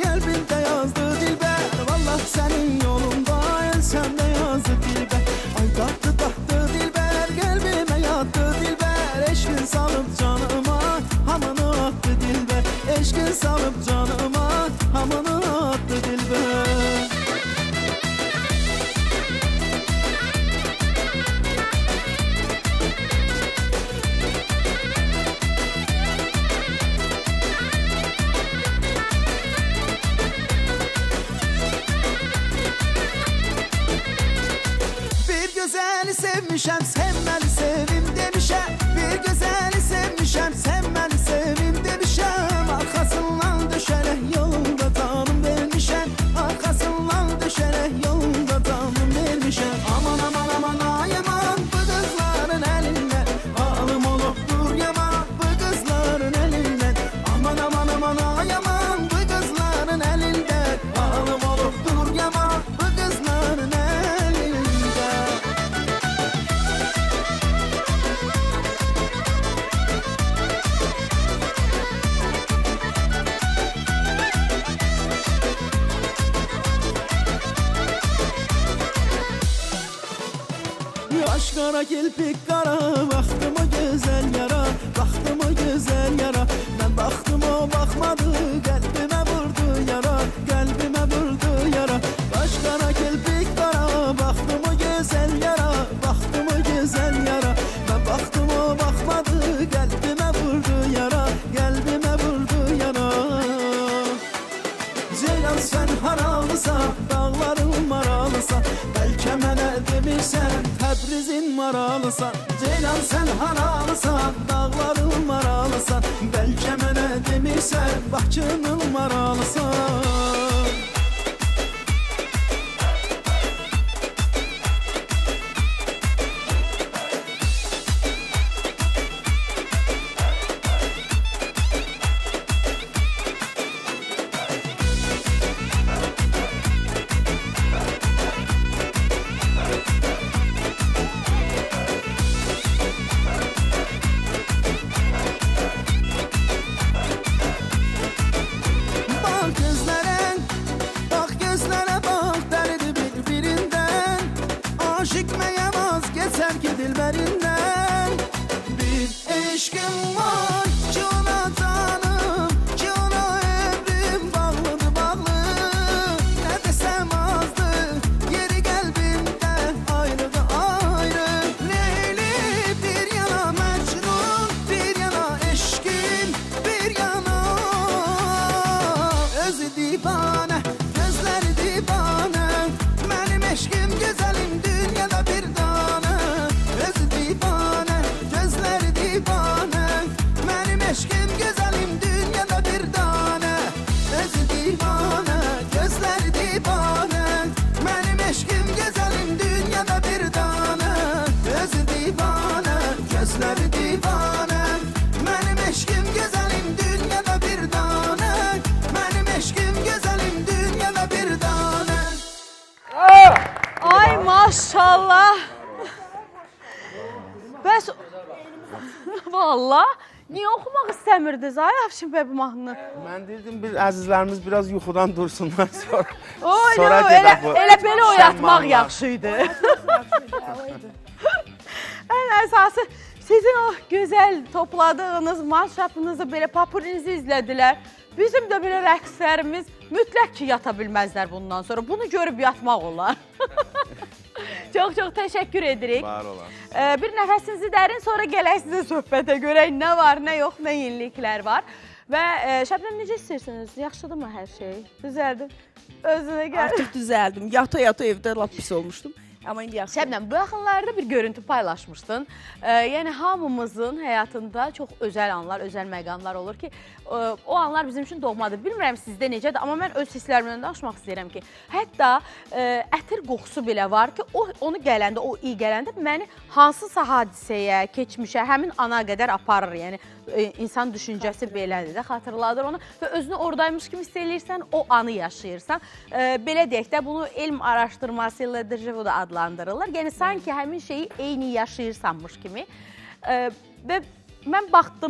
qəlbində yazdı dilbər. Vallah sənin yolunda ölsəm də yazdı dilbər. Ay tatlı tatlı dilbər, qəlbimə yatdı dilbər. Eşqin salıb canıma hamını attı dilbər. Eşqin salıb canıma hamını attı dilbər. Gözəli sevmişəm, sevməli sevim demişəm. Bir gözəli sevmişəm, sevməli sevim demişəm. Arxasından düşərək yolunda canım vermişəm. Arxasından düşərək yolunda canım vermişəm. Aman aman aman ay aman, bu qızların əlindən halım olubdur yaman, bu qızların əlindən. Aman aman aman ay aman, bu qızların əlindən halım olubdur yaman, bu qızların əlindən. Yaş qara kelpik qara, baxdım o gözəl yara, baxdım o gözəl yara. Mən baxdım o baxmadı, qəlbimə vurdu yara, qəlbimə vurdu yara. Yaş qara kelpik qara, baxdım o gözəl yara, baxdım o gözəl yara. Mən baxdım o baxmadı, qəlbimə vurdu yara, qəlbimə vurdu yara. Ceylan sən haralısan, dağların maralısan, bəlkə mənə demişsən Təbrizin maralısan. Ceylan sən haralısan, dağların maralısan, bəlkə mənə demişsən Bakının maralısan. Maşallah. Bəs valla niyə oxumaq istəmirdiniz ay Afşin bəy bu mahnını? Mən dedim bir əzizlərimiz biraz yuxudan dursunlar sonra. Elə belə oyatmaq yaxşı idi. Ən əsası sizin o gözəl topladığınız manşapınızı belə papurinizi izlədilər. Bizim də belə rəqslərimiz mütləq ki yata bilməzlər bundan sonra. Bunu görüb yatmaq olar. Çox-çox təşəkkür edirik. Var olar. Bir nəfəsinizi dərin, sonra gələk sizə söhbətə görək nə var, nə yox, nə yeniliklər var. Və Şəbnəm necə istəyirsiniz? Yaxşıdırmı hər şey? Düzəldim. Özünə gəl. Artıq düzəldim. Yata-yata evdə lap pis olmuşdum. Amma indi yaxşı. Şəbnəm, bu yaxınlarda bir görüntü paylaşmışdın. Yəni hamımızın həyatında çox özəl anlar, özəl məqamlar olur ki, o anlar bizim üçün doğmadır. Bilmirəm sizdə necədir, amma mən öz hisslərimdən danışmaq istəyirəm ki, hətta ətir qoxusu belə var ki, onu gələndə, o iyi gələndə məni hansısa hadisəyə, keçmişə, həmin ana qədər aparır. Yəni insan düşüncəsi belədir də, xatırladır onu və özünü oradaymış kimi hiss eləyirsən, o anı yaşayırsan. Belə deyək də, bunu elm araşdırması ilə da adlandırırlar. Yəni sanki həmin şeyi eyni yaşayırsanmış kimi. Və mən baxdım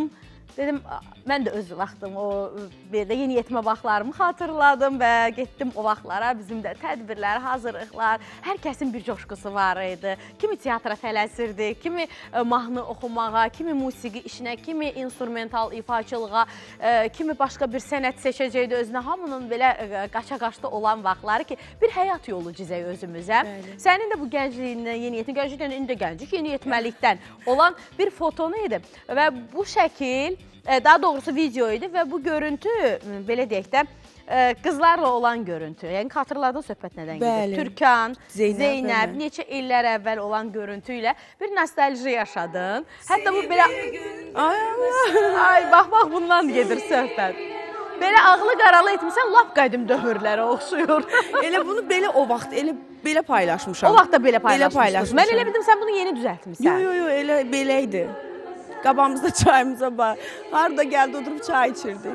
Dedim, mən də öz vaxtım o belə yeniyetmə vaxtlarımı xatırladım və getdim o vaxtlara. Bizim də tədbirlər, hazırlıqlar, hər kəsin bir coşqusu var idi. Kimi teatra tələsirdi, kimi mahnı oxumağa, kimi musiqi işinə, kimi instrumental ifaçılığa, kimi başqa bir sənət seçəcəkdi özünə. Hamının belə qaça-qaçda olan vaxtları ki, bir həyat yolu cizək özümüzə. Sənin də bu gəncliyindən, yeniyetməlikdən, indi də gənclik, yeniyetməlikdən olan bir fotonu idi və bu şəkil, daha doğrusu video idi və bu görüntü, belə deyək də, qızlarla olan görüntü. Yəni, xatırladın söhbət nədən gedir? Türkan, Zeynəb, neçə illər əvvəl olan görüntü ilə bir nostalji yaşadın. Hətta bu belə... Ay, bax, bundan gedir söhbət. Belə ağlı qaralı etmişsən, lap qədim dövrlərə oxşuyur. Elə bunu belə o vaxt, elə belə paylaşmışam. O vaxt da belə paylaşmışsın. Mən elə bildim, sən bunu yeni düzəltmişsən. Yox, elə belə idi. Qabağımızda çayımıza bax. Harada gəldi, oturub çay içirdik.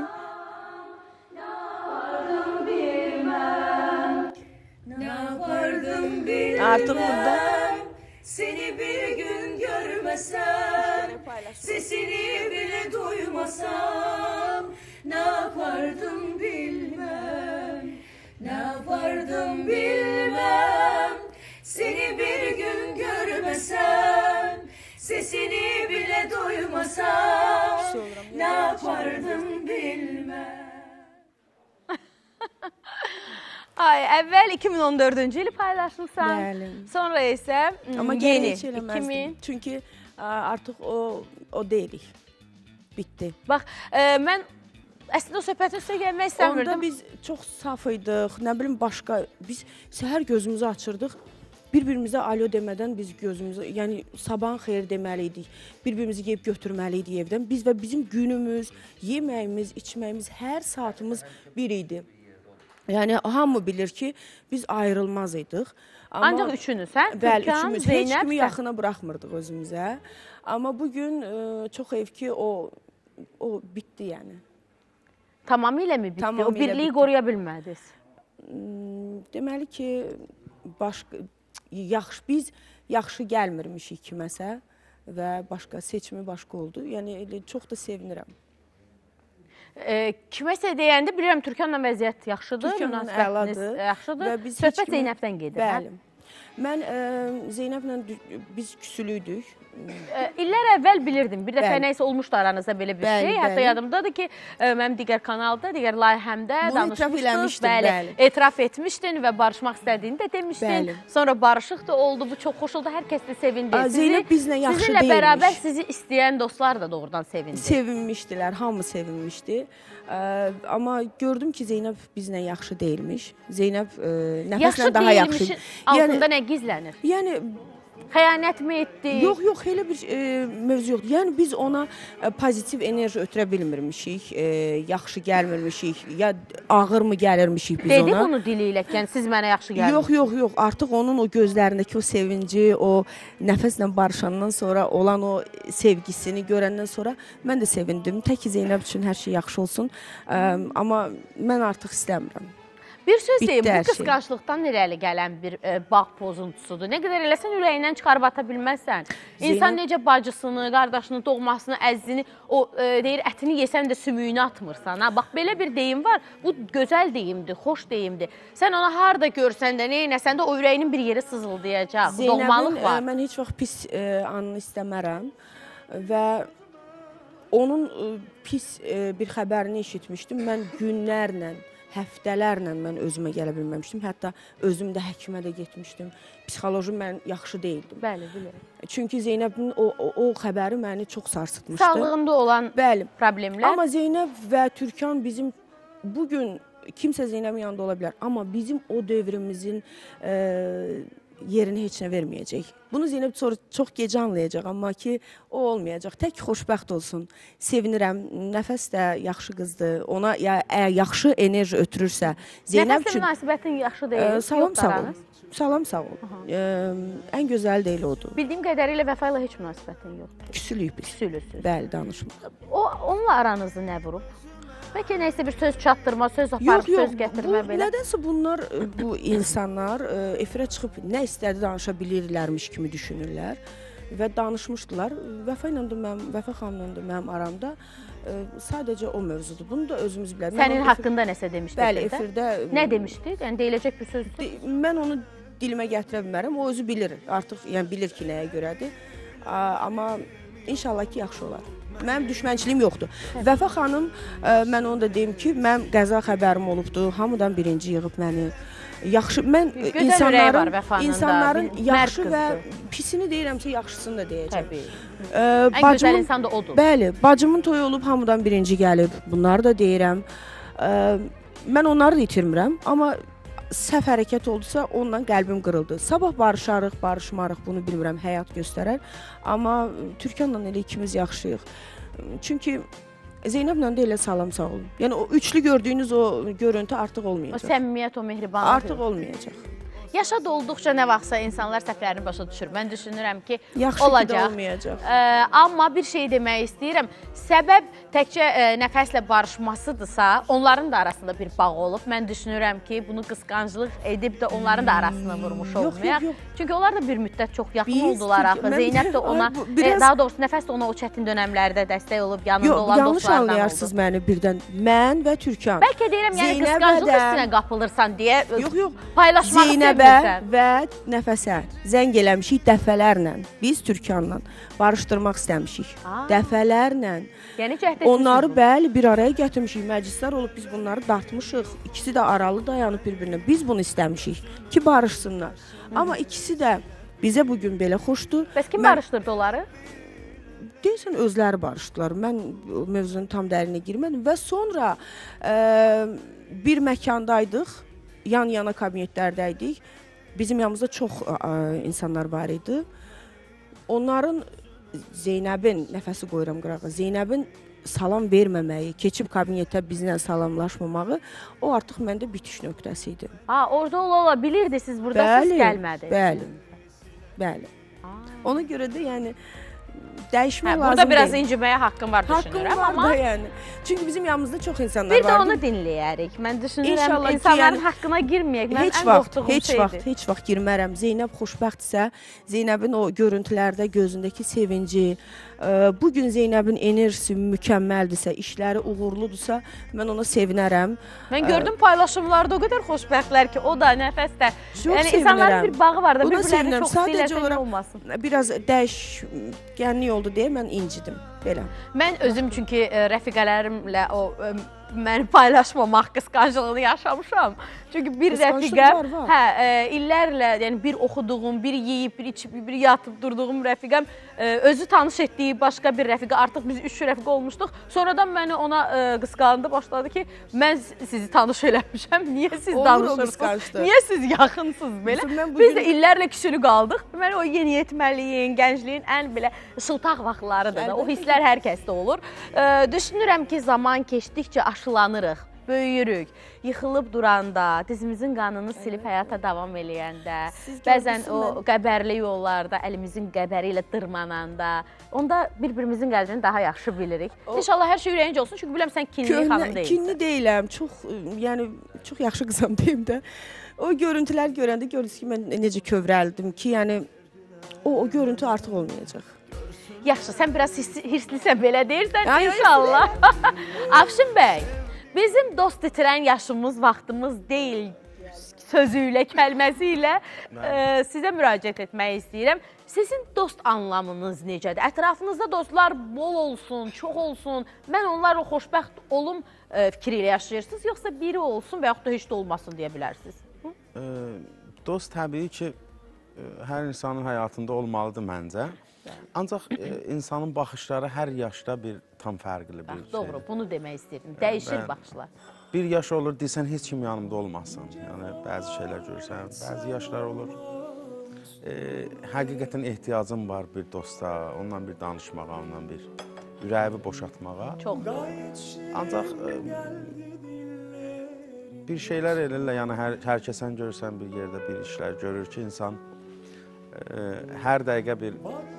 Ne yapardım bilmem. Artıq burada. Seni bir gün görmesem, sesini bile duymasam, ne yapardım bilmem, ne yapardım bilmem. Seni bir gün görmesem, sesini bile duymasam, ne yapardım bilmem. Ay, əvvəl 2014-cü ili paylaşmışsan, sonra isə Amma yeni, heç eləməzdim. Çünki artıq o deyilik, bitdi. Bax, mən əslində o söhbətin üstə gəlmək istəmirdim. Onda biz çox saf idik, nə bilim başqa, biz səhər gözümüzü açırdıq, bir-birimizə alo demədən biz gözümüzü, yəni sabahın xeyir deməliydik, bir-birimizi yeyib götürməliydik evdən. Biz və bizim günümüz, yeməyimiz, içməyimiz, hər saatımız bir idi. Yəni, hamı bilir ki, biz ayrılmaz idik. Ancaq üçünüz, hə? Bəli, üçümüz. Heç kimi yaxına buraxmırdıq özümüzə. Amma bugün çox heyf ki, o bitdi, yəni. Tamamilə mi bitdi? O birliyi qoruya bilmədiniz? Deməli ki, biz yaxşı gəlmirmişik kiməsə və başqa seçimi başqa oldu. Yəni, çox da sevinirəm. Kiməsə deyəndə bilirəm, Türkanla vəziyyət yaxşıdır, münasibətiniz yaxşıdır. Söhbət Zeynəbdən gedir. Bəli. Mən Zeynəblə biz küsülüydük. İllər əvvəl bilirdim. Bir dəfə nəysə olmuşdu aranızda belə bir şey. Hətta yadımdadır ki, mənim digər kanalda, digər layihəmdə danışmışdınız. Etiraf etmişdin və barışmaq istədiyini də demişdin. Sonra barışıq da oldu. Bu çox xoş oldu. Hər kəs də sevindi. Zeynəb bizlə yaxşı deyilmiş. Sizinlə bərabər sizi istəyən dostlar da doğrudan sevindi. Sevinmişdilər. Hamı sevinmişdi. Amma gördüm ki, Zeynəb bizlə yaxşı deyilmiş. Zeynəb nəfəslə daha yaxşı. Altında nə gizlənir? Yəni, xəyanət mi etdi? Yox, elə bir mövzu yoxdur. Yəni, biz ona pozitiv enerji ötürə bilmirmişik, yaxşı gəlmirmişik, ya ağır mı gəlirmişik biz ona. Dedi bunu dili ilə, yəni siz mənə yaxşı gəlmirmişik. Yox, artıq onun o gözlərindəki o sevinci, o nəfəslə barışandan sonra olan o sevgisini görəndən sonra mən də sevindim. Tək ki, Zeynəb üçün hər şey yaxşı olsun. Amma mən artıq istəmirəm. Bir söz deyim, bu qısqanclıqdan irəli gələn bir bağ pozuntusudur. Nə qədər eləsən ürəyindən çıxarıb ata bilməzsən. İnsan necə bacısını, qardaşını, doğmasını, əzizini, o deyir, ətini yesən də sümüyünü atmırsan. Bax, belə bir deyim var. Bu gözəl deyimdir, xoş deyimdir. Sən ona harada görsən də, neynəsən də o ürəyinin bir yeri sızıldayacaq. Doğmalıq var. Zeynəbin mən heç vaxt pis anını istəmərəm və onun pis bir xəbərini eşitmişdim. Mən günlərlə, həftələrlə mən özümə gələ bilməmişdim. Hətta özüm də həkimə də getmişdim. Psixoloji mən yaxşı deyildim. Bəli, bilirəm. Çünki Zeynəbin o xəbəri məni çox sarsıtmışdı. Sağlığında olan problemlər. Amma Zeynəb və Türkan bizim bugün kimsə Zeynəbin yanında ola bilər. Amma bizim o dövrümüzün yerini heç nə verməyəcək. Bunu Zeynəb sonra çox gecə anlayacaq, amma ki, o olmayacaq. Tək xoşbəxt olsun. Sevinirəm. Nəfəs də yaxşı qızdır. Ona yaxşı enerji ötürürsə, Zeynəb üçün... Nəfəslə münasibətin yaxşı deyil. Salam, sağ ol. Ən gözəli deyil odur. Bildiyim qədərilə Vəfa ilə heç münasibətin yoxdur. Küsülüyük biz. Küsülüsünüz. Bəli, danışmaq. Onunla aranızı nə vurub? Bəlkə nəysə bir söz çatdırma, söz aparıb, söz gətirmə belə. Nədənsə bunlar, bu insanlar efirə çıxıb nə istədi danışa bilirlərmiş kimi düşünürlər. və danışmışdılar. Vəfa xanımla da mənim aramda sadəcə o mövzudur. Bunu da özümüz bilərik. Sənin haqqında nəsə demişdi? Bəli, efirdə. Nə demişdi? Yəni deyiləcək bir sözdür. Mən onu dilimə gətirə bilmərəm. O özü bilir. Artıq yəni bilir ki, nəyə görədir. Amma inşallah ki, yaxşı olar. Mənim düşmənçiliyim yoxdur. Vəfa xanım, mən onu da deyim ki, mənim qəza xəbərim olubdu. Hamıdan birinci yığıb məni. Yaxşı, mən insanların yaxşı və pisini deyirəmsə, yaxşısını da deyəcəm. Ən gözəl insan da odur. Bəli, bacımın toyu olub, hamıdan birinci gəlib. Bunları da deyirəm. Mən onları da itirmirəm, amma səhv hərəkət oldusa, onunla qəlbim qırıldı. Sabah barışarıq, barışmarıq, bunu bilmirəm, həyat göstərər. Amma Türkanla elə ikimiz yaxşıyıq. Çünki Zeynəblə də elə salam sağ olun. Yəni o üçlü gördüyünüz o görüntü artıq olmayacaq. O səmimiyyət, o mehribanlıq. Artıq olmayacaq. Yaşad olduqca nə vaxtsa insanlar səhvlərini başa düşür. Mən düşünürəm ki, yaxşı olacaq. Yaxşı ki, olmayacaq. Amma bir şey demək istəyirəm. Səbəb təkcə nəfəslə barışmasıdırsa, onların da arasında bir bağ olub. Mən düşünürəm ki, bunu qısqanclıq edib də onların da arasına vurmuş olmayaq. Çünki onlar da bir müddət çox yaxın oldular axı. Zeynəb də ona, daha doğrusu nəfəs də ona o çətin dönəmlərdə dəstək olub, yanında olan dostlardan oldu. Yanlış anlayarsınız məni birdən. Mən və Türkan. Bəlkə deyirəm, yəni qısqanclıq hissinə qapılırsan deyə paylaşmaq istəyirəm. Və nəfəsə zəng eləmişik dəfələrlə. Biz Türkanla barışdırmaq istəmişik. Dəfələrlə. Yəni cəhd etmişik. Onları bəli bir araya gətirmişik. Məclislər olub biz bunları dartmışıq. İkisi də aralı dayanıb bir-birinə. Biz bunu istəmişik ki, barışsınlar. Amma ikisi də bizə bugün belə xoşdur. Bəs kim barışdırdı onları? Deyəsən özləri barışdılar. Mən mövzunun tam dərinə girmədim və sonra bir məkandaydıq. Yan-yana kabinetlərdəydik. Bizim yanımızda çox insanlar var idi. Onların Zeynəbin, nəfəsi qoyuram qırağa, Zeynəbin salam verməməyi, keçib kabinetə bizlə salamlaşmamağı, o artıq məndə bitiş nöqtəsi idi. Orada ola bilirdi, siz burada siz gəlmədiniz. Bəli. Ona görə də yəni dəyişmək lazım burada biraz inciməyə haqqım var düşünürəm. Haqqım var da yəni. Çünki bizim yanımızda çox insanlar var. Bir də onu dinləyərik. Mən düşünürəm insanların haqqına girməyək. Mən ən qorxduğum şeydir. Heç vaxt girmərəm. Zeynəb xoşbəxtdirsə, Zeynəbin o görüntülərdə gözündəki sevinci, bugün Zeynəbin enerjisi mükəmməldirsə, işləri uğurludursa, mən ona sevinərəm. Mən gördüm paylaşımlarda o qədər xoşbəxtlər ki, o da, nəfəs də. Yəni insanların bir bağı var da, bir-birlərini çox istəyirlər olmasın. Biraz dəyişkənlik oldu deyə mən incidim. Belə. Mən özüm çünki rəfiqələrimlə o məni paylaşmamaq qısqanclığını yaşamışam. Çünki bir rəfiqəm, illərlə, yəni bir oxuduğum, bir yeyib, bir içib, bir yatıb durduğum rəfiqəm özü tanış etdiyi başqa bir rəfiqə, artıq biz 3 rəfiqə olmuşduq. Sonradan məni ona qısqandı, başladı ki, mən sizi tanış eləmişəm, niyə siz danışırsınız, niyə siz yaxınsınız belə. Biz də illərlə küsülü qaldıq. Deməli, o yeniyetməliyin, gəncliyin ən belə şıltaq vaxtlarıdır da, o hisslər hər kəsdə olur. Düşünürəm ki, zaman keçdikcə aşılanırıq, böyüyürük, yıxılıb duranda, dizimizin qanını silib həyata davam eləyəndə, bəzən o qəbərli yollarda, əlimizin qəbəri ilə dırmananda, onda bir-birimizin qədrini daha yaxşı bilirik. İnşallah hər şey ürəyincə olsun, çünki biləm sən kinli xanım deyilsən. Kinli deyiləm, çox yaxşı qızam deyim də. O görüntülər görəndə görürsünüz ki, mən necə kövrəldim ki, yəni o görüntü artıq olmayacaq. Yaxşı, sən biraz hirslisən, belə deyirsən, inşallah. Afşin bəy, bizim dost itirən yaşımız, vaxtımız deyil sözü ilə, kəlməsi ilə sizə müraciət etmək istəyirəm. Sizin dost anlamınız necədir? Ətrafınızda dostlar bol olsun, çox olsun, mən onlarla xoşbəxt olum fikri ilə yaşayırsınız, yoxsa biri olsun və yaxud da heç də olmasın deyə bilərsiniz? Dost təbii ki, hər insanın həyatında olmalıdır məncə. Ancaq insanın baxışları hər yaşda bir tam fərqli bir şeydir. Doğru, bunu demək istəyirdim. Dəyişir baxışlar. Bir yaş olur, deysən, heç kim yanımda olmasın. Yəni, bəzi şeylər görürsən, bəzi yaşlar olur. Həqiqətən ehtiyacım var bir dosta, onunla bir danışmağa, onunla bir ürəyimi boşaltmağa. Çox. Ancaq bir şeylər eləyirlər, yəni hər kəsən görürsən bir yerdə bir işlər görür ki, insan hər dəqiqə bir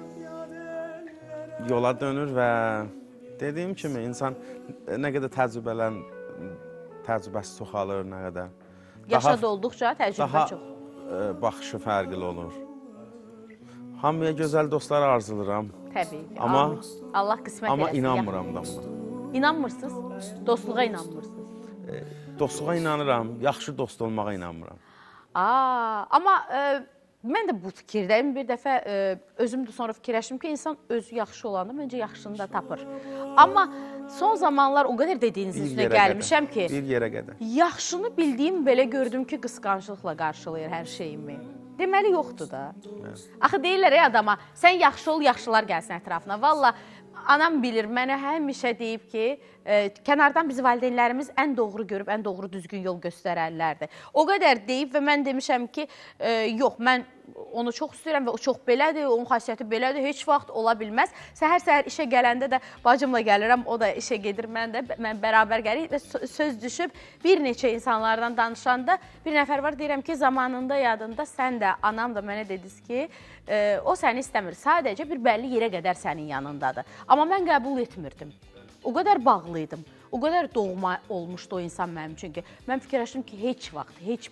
yola dönür və dediyim kimi insan nə qədər təcrübəsi çoxalır, nə qədər. Yaşad olduqca təcrübə çox. Daha baxışı fərqli olur. Hamıya gözəl dostlar arzuluram. Təbii ki. Amma Allah qismət amma eləsin. inanmıram da buna. İnanmırsınız? Dostluğa inanmırsınız? Dostluğa inanıram, yaxşı dost olmağa inanmıram. Amma mən də bu fikirdəyim. Bir dəfə özüm də sonra fikirləşdim ki, insan özü yaxşı olanda məncə yaxşını da tapır. Amma son zamanlar o qədər dediyiniz üstünə gəlmişəm ki, bir yerə qədər. Yaxşını bildiyim belə gördüm ki, qısqanclıqla qarşılayır hər şeyimi. Deməli yoxdur da. Axı deyirlər ey adama, sən yaxşı ol, yaxşılar gəlsin ətrafına. Valla anam bilir, mənə həmişə deyib ki, kənardan bizi valideynlərimiz ən doğru görüb, ən doğru düzgün yol göstərərlərdir. O qədər deyib və mən demişəm ki, yox, mən onu çox istəyirəm və o çox belədir, onun xasiyyəti belədir, heç vaxt ola bilməz. Səhər-səhər işə gələndə də bacımla gəlirəm, o da işə gedir, mən bərabər gəlirik və söz düşüb bir neçə insanlardan danışanda bir nəfər var, deyirəm ki, zamanında yadında sən də, anam da mənə dediniz ki, o səni istəmir, sadəcə bir bəlli yerə qədər sənin yanındadır. Amma mən qəbul etmirdim. O qədər bağlıydım, o qədər doğma olmuşdu o insan mənim üçün ki, mən fikirləşdim ki, heç vaxt, heç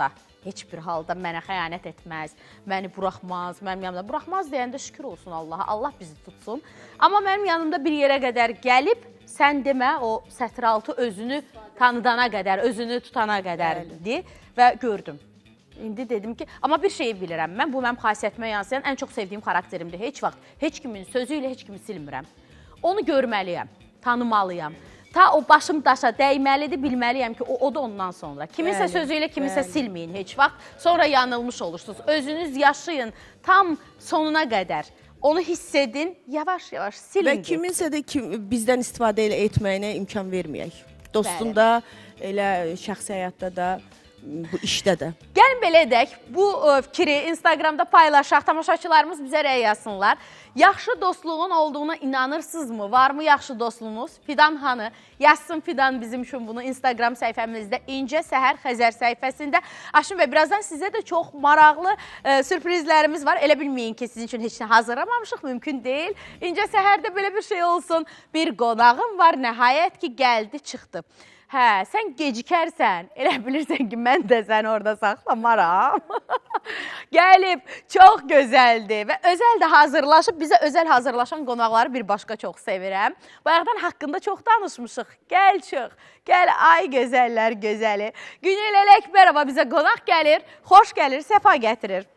bir halda mənə xəyanət etməz, məni buraxmaz, mənim yanımda buraxmaz deyəndə şükür olsun Allaha, Allah bizi tutsun. Amma mənim yanımda bir yerə qədər gəlib, sən demə, o sətiraltı özünü tanıdana qədər, özünü tutana qədərdir və gördüm. İndi dedim ki, amma bir şeyi bilirəm, mən bu mənim xasiyyətimə yansıyan ən çox sevdiyim xarakterimdir. Heç vaxt, heç kimin sözü ilə heç kimi silmirəm. Onu görməliyəm, tanımalıyam. Ta o başım daşa dəyməlidir, bilməliyəm ki, o da ondan sonra. Kiminsə sözü ilə kimisə silməyin heç vaxt. Sonra yanılmış olursunuz. Özünüz yaşayın tam sonuna qədər. Onu hiss edin, yavaş-yavaş silin. Və kiminsə də bizdən istifadə etməyinə imkan verməyək. Dostunda, elə şəxsi həyatda da, bu işdə də. Gəlin belə edək, bu fikri Instagramda paylaşaq, tamaşaçılarımız bizə rəy yazsınlar. Yaxşı dostluğun olduğuna inanırsınızmı? Varmı yaxşı dostluğunuz? Fidan hanı? Yazsın Fidan bizim üçün bunu Instagram səhifəmizdə İncə Səhər Xəzər səhifəsində. Aşın bəy, birazdan sizə də çox maraqlı sürprizlərimiz var. Elə bilməyin ki, sizin üçün heç nə hazırlamamışıq, mümkün deyil. İncə Səhərdə belə bir şey olsun. Bir qonağım var, nəhayət ki, gəldi, çıxdı. Hə, sən gecikərsən, elə bilirsən ki, mən də səni orada saxlamaram. Gəlib, çox gözəldir və özəl də hazırlaşıb, bizə özəl hazırlaşan qonaqları bir başqa çox sevirəm. Bayaqdan haqqında çox danışmışıq. Gəl, çıx, gəl, ay gözəllər gözəli. Günel Ələkbərova bizə qonaq gəlir, xoş gəlir, səfa gətirir.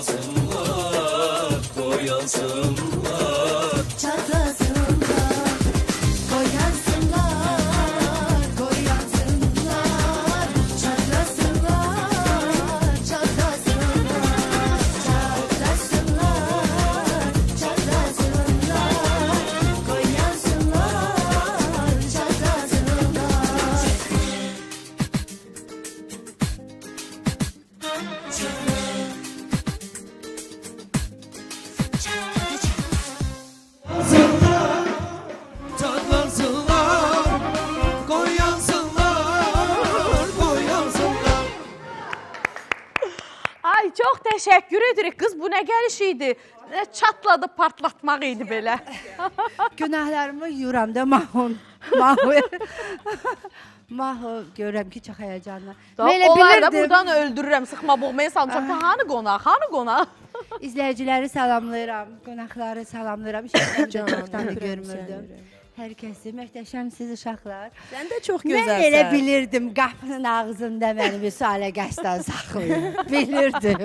Çatlasınlar, boyansınlar. Çatlasınlar, boyansınlar, boyansınlar. Çatlasınlar, çatlasınlar, çatlasınlar, çatlasınlar. Boyansınlar, çatlasınlar. Çatlasınlar, koyansınlar, koyansınlar. Ay, çox təşəkkür edirik. Qız, bu nə gəliş idi? Nə çatladı, partlatmaq idi belə. Günahlarımı yuyuram da Mahu. Mahu görürəm ki, çox həyəcanlı. Onlar da buradan öldürürəm, sıxma boğmaya salmışam ki, hanı qonaq, hanı qonaq? İzləyiciləri salamlayıram, qonaqları salamlayıram. Çoxdan da görmürdüm. Hər kəsi, möhtəşəmsiz uşaqlar. Sən də çox Mən gözəlsən. elə bilirdim, qapının ağzında məni bir sualə qəsdən saxlayın. Bilirdim.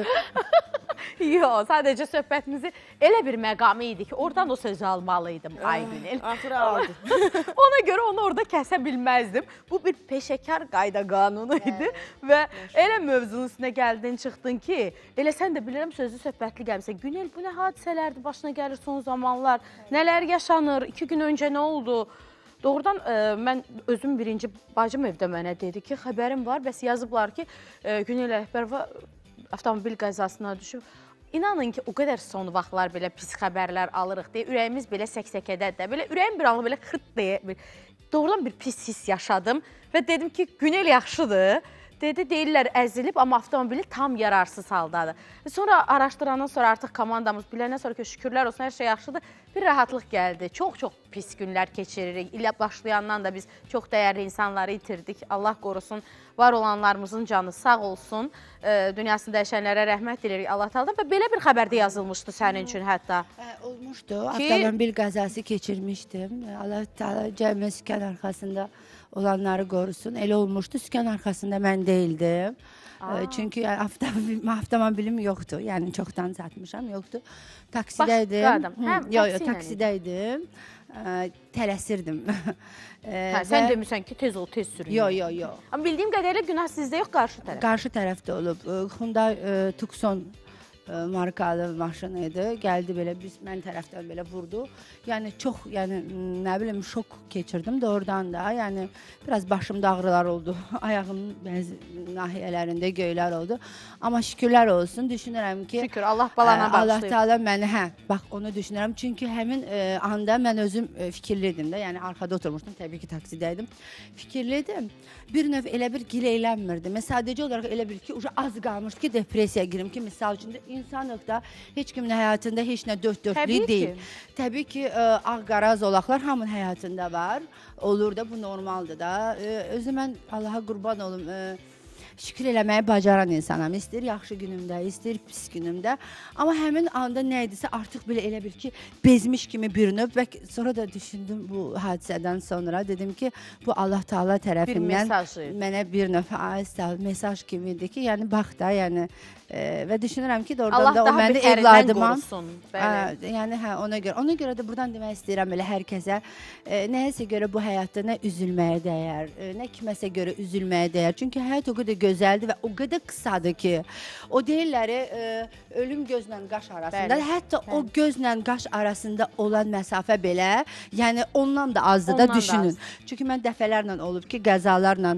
Yox, sadəcə söhbətimizi elə bir məqamı idi ki, oradan o sözü almalıydım, Aygünel. Axırı aldı. Ona görə onu orada kəsə bilməzdim. Bu bir peşəkar qayda qanunu idi və elə mövzunun üstünə gəldin, çıxdın ki, elə sən də bilirəm sözlü söhbətli gəlmişsən. Günel, bu nə hadisələrdir başına gəlir son zamanlar, nələr yaşanır, 2 gün öncə nə oldu? Doğrudan mən özüm birinci bacım evdə mənə dedi ki, xəbərim var, bəs yazıblar ki, Günel Ələkbərova avtomobil qəzasına düşüb. İnanın ki, o qədər son vaxtlar belə pis xəbərlər alırıq deyə, ürəyimiz belə səksəkədədir. Belə ürəyim bir anlı belə xırt deyə, doğrudan bir pis hiss yaşadım və dedim ki, Günel yaxşıdır. Dedi, deyirlər əzilib, amma avtomobili tam yararsız haldadır. Sonra araşdırandan sonra artıq komandamız biləndən sonra ki, şükürlər olsun, hər şey yaxşıdır. Bir rahatlıq gəldi. Çox-çox pis günlər keçiririk. İlə başlayandan da biz çox dəyərli insanları itirdik. Allah qorusun, var olanlarımızın canı sağ olsun. Dünyasını dəyişənlərə rəhmət dilərik Allah Teala'dan. Və belə bir xəbərdə yazılmışdı sənin üçün hətta. Olmuşdu. Avtomobil qəzası keçirmişdim. Allah Teala cəmi sükan arxasında olanları qorusun. Elə olmuşdu, sükan arxasında mən deyildim. Çünki avtomobilim yoxdur. Yəni çoxdan satmışam, yoxdur. Taksidəydim. Yox, taksidəydim. Tələsirdim. Sən demirsən ki, tez ol, tez sürün. Yox. Amma bildiyim qədərlə günah sizdə yox, qarşı tərəf. Qarşı tərəfdə olub. Hyundai Tucson markalı maşın idi. Gəldi belə, mən tərəfdən belə vurdu. Yəni çox, nə bilim, şok keçirdim doğrudan da. Yəni biraz başımda ağrılar oldu. Ayağımın bəzi nahiyələrində göylər oldu. Amma şükürlər olsun, düşünürəm ki... Şükür, Allah balana bağışlayıb. Allah Teala məni, bax onu düşünürəm. Çünki həmin anda mən özüm fikirliydim də. Yəni arkada oturmuşdum, təbii ki taksidəydim. Fikirliydim. Bir növ elə bir gileylənmirdim. Mən sadəcə olaraq elə bir ki, az qalmışdı ki, depressiyaya girim ki, misal üçün də insanlıqda heç kimin həyatında heç nə dörtlük deyil. Təbii ki, ağ-qara zolaqlar hamının həyatında var. Olur da, bu normaldır da. Özü mən Allaha qurban olum, şükür eləməyi bacaran insanam. İstəyir yaxşı günümdə, istəyir pis günümdə. Amma həmin anda nə idisə artıq belə elə bil ki, bezmiş kimi bir növ. Və sonra da düşündüm bu hadisədən sonra. Dedim ki, bu Allah Teala tərəfindən mənə bir növ mesaj kimi idi ki, yəni bax da, yəni və düşünürəm ki, doğrudan da o məndə evladıma. Yəni, ona görə də buradan demək istəyirəm elə hər kəsə. Nəyəsə görə bu həyatda nə üzülməyə dəyər, nə kiməsə görə üzülməyə dəyər. Çünki həyat o qədər gözəldir və o qədər qısadır ki, o deyirləri ölüm gözlə qaş arasında, hətta o gözlə qaş arasında olan məsafə belə, yəni ondan da azdır da düşünün. Çünki mən dəfələrlə olub ki, qəzalarla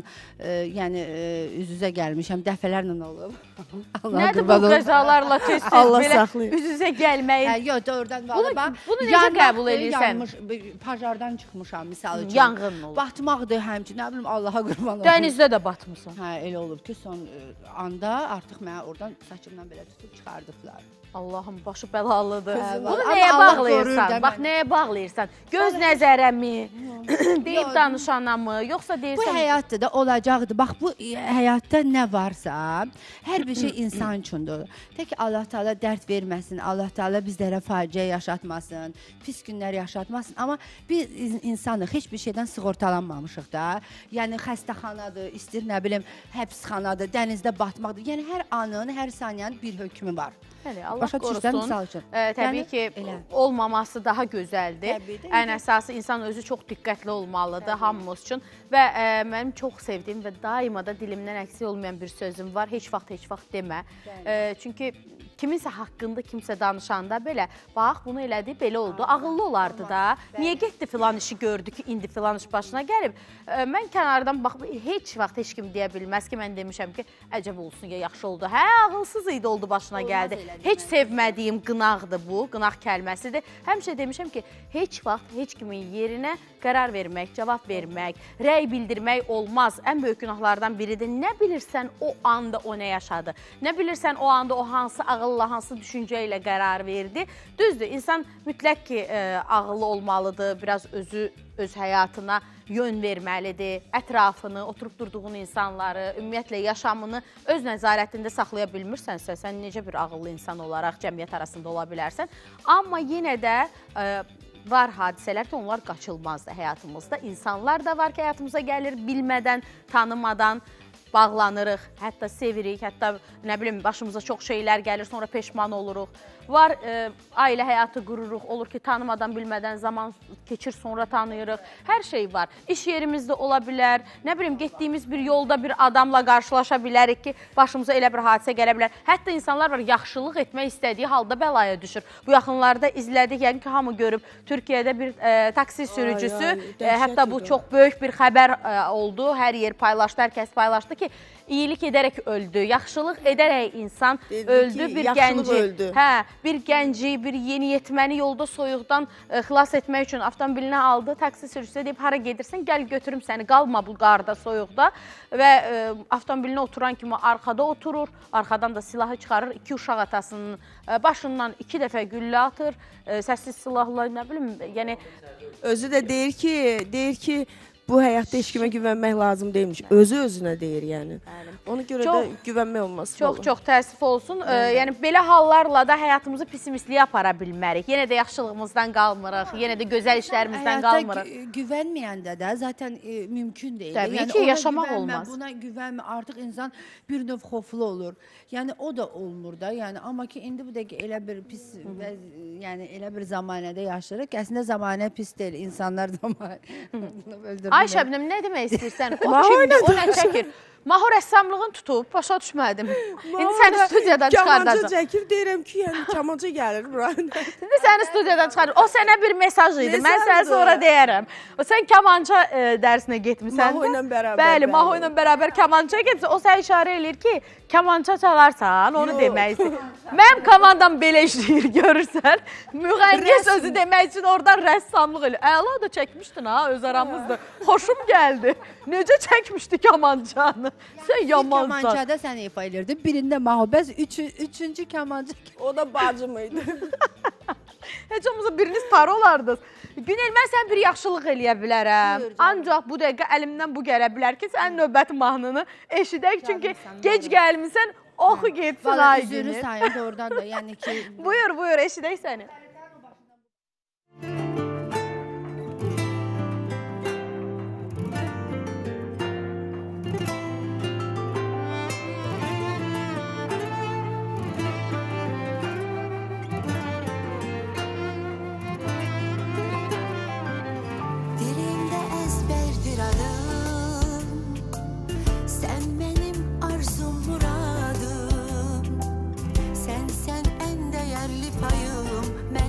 üz-üzə gəlmişəm, dəfələrlə olub. Nədir bu qəzalarla tez-tez belə üz-üzə gəlməyi? Yox, doğrudan valla. Bunu necə qəbul edirsən? Pajardan çıxmışam, misal üçün. Yanğın olur. Batmaqdır həmçin, nə bilim, Allaha qurban olum. Dənizdə də batmısan. Elə olub ki, son anda artıq mənə oradan saçımdan belə tutub çıxardıblar. Allahım, başı bəlalıdır. Bunu Amma nəyə Allah bağlayırsan? qorur Bax, da nəyə bağlayırsan? Göz nəzərə mi? Deyib danışana mı? Yoxsa Bu deyirsən... həyatda da olacaqdır. Bax, bu həyatda nə varsa, hər bir şey insan üçündür. Tək Allah Teala dərd verməsin, Allah Teala bizlərə faciə yaşatmasın, pis günlər yaşatmasın. Amma biz insanıq, heç bir şeydən sığortalanmamışıq da. Yəni, xəstəxanadır, istir, nə bilim, həbsxanadır, dənizdə batmaqdır. Yəni, hər anın, hər saniyənin bir hökmü var. Bəli, Allah Başa düşürsən, qorusun. misal üçün. Təbii Yəni, ki, elə. olmaması daha gözəldir. Ən əsası insan özü çox diqqətli olmalıdır hamımız üçün. Və mənim çox sevdiyim və daima da dilimdən əksik olmayan bir sözüm var. Heç vaxt demə. Çünki kiminsə haqqında kimsə danışanda belə, bax, bunu elədi, belə oldu. Ağıllı olardı da. Niyə getdi filan işi gördü ki, indi filan iş başına gəlib? Mən kənardan baxıb, heç vaxt heç kim deyə bilməz ki, mən demişəm ki, əcəb olsun ya, yaxşı oldu. Hə, ağılsız idi, oldu başına gəldi. Heç sevmədiyim qınaqdır bu, qınaq kəlməsidir. Həmişə demişəm ki, heç vaxt heç kimin yerinə qərar vermək, cavab vermək, rəy bildirmək olmaz. Ən böyük günahlardan biridir. Nə bilirsən o anda o nə yaşadı? Nə bilirsən o anda o hansı ağılla, hansı düşüncə ilə qərar verdi? Düzdür, insan mütləq ki, ağıllı olmalıdır, biraz öz həyatına yön verməlidir, ətrafını, oturub durduğun insanları, ümumiyyətlə yaşamını öz nəzarətində saxlaya bilmirsənsə, sən necə bir ağıllı insan olaraq cəmiyyət arasında ola bilərsən. Amma yenə də var hadisələr ki, onlar qaçılmazdır həyatımızda. İnsanlar da var ki, həyatımıza gəlir, bilmədən, tanımadan bağlanırıq, hətta sevirik, hətta nə bilim, başımıza çox şeylər gəlir, sonra peşman oluruq. Var, ailə həyatı qururuq, olur ki, tanımadan, bilmədən zaman keçir, sonra tanıyırıq. Hər şey var. İş yerimizdə ola bilər, nə bilim, getdiyimiz bir yolda bir adamla qarşılaşa bilərik ki, başımıza elə bir hadisə gələ bilər. Hətta insanlar var, yaxşılıq etmək istədiyi halda bəlaya düşür. Bu yaxınlarda izlədik, yəni ki, hamı görüb, Türkiyədə bir taksi sürücüsü, hətta bu çox böyük bir xəbər oldu, hər yer paylaşdı, hər kəs paylaşdı ki, iyilik edərək öldü, yaxşılıq edərək insan öldü, bir gənci. Hə, bir gənci, bir yeniyetməni yolda soyuqdan xilas etmək üçün avtomobilinə aldı, taksi sürücüsü deyib, hara gedirsən, gəl götürüm səni, qalma bu qarda, soyuqda və avtomobilinə oturan kimi arxada oturur, arxadan da silahı çıxarır, iki uşaq atasının başından 2 dəfə güllə atır, səssiz silahla, nə bilim, yəni... Özü də deyir ki, bu həyatda heç kimə güvənmək lazım deyilmiş. Özü özünə deyir, yəni. Ona görə də güvənmək olması olur. Çox təəssüf olsun. Yəni, belə hallarla da həyatımızı pesimistliyə apara bilmərik. Yenə də yaxşılığımızdan qalmırıq, yenə də gözəl işlərimizdən qalmırıq. Həyatda güvənməyəndə də zaten mümkün deyil. Təbii ki, yaşamaq olmaz. Buna güvənmə, artıq insan bir növ xoflu olur. Yəni, o da olmur da. Yəni, amma ki, indi bu dəqiqə elə bir pis, yəni, elə bir zamanədə yaşayırıq. Əslində zamanə pis deyil, insanlar zamanə. Ay Şəbnəm, nə demək istəyirsən? O kimdir, o nə çəkir? Maho rəssamlığını tutub, başa düşmədim. İndi səni studiyadan çıxardacaq. Kamanca çəkir, deyirəm ki, yəni kamanca gəlir bura. İndi səni studiyadan çıxardır. O sənə bir mesaj idi, mən sənə sonra deyərəm. Sən kamanca dərsinə getmirsən. Maho ilə bərabər. Bəli, Maho ilə bərabər kamanca getmirsən. O sənə işarə eləyir ki, kamanca çalarsan, onu demək istəyir. Mənim komandam belə işləyir, görürsən. Müğənniyə sözü demək üçün oradan rəssamlıq eləyir. Əla da çəkmişdin ha, öz aramızda. Xoşum gəldi. Necə çəkmişdi kamancanı? Sən yamansan. Bir kamancada sən ifa edirdin, birində Mahobəz, üçüncü kamanca. O da bacım idi. Heç olmasa biriniz para olardınız. Günel, mən sən bir yaxşılıq eləyə bilərəm. Ancaq bu dəqiqə əlimdən bu gələ bilər ki, sən növbəti mahnını eşidək. Çünki gec gəlmirsən, oxu getsin ay Günel. Üzürü sayın oradan da, yəni ki... Buyur, eşidək səni. Dilimde ezberdir adım, sen benim arzum muradım, sen en değerli payım,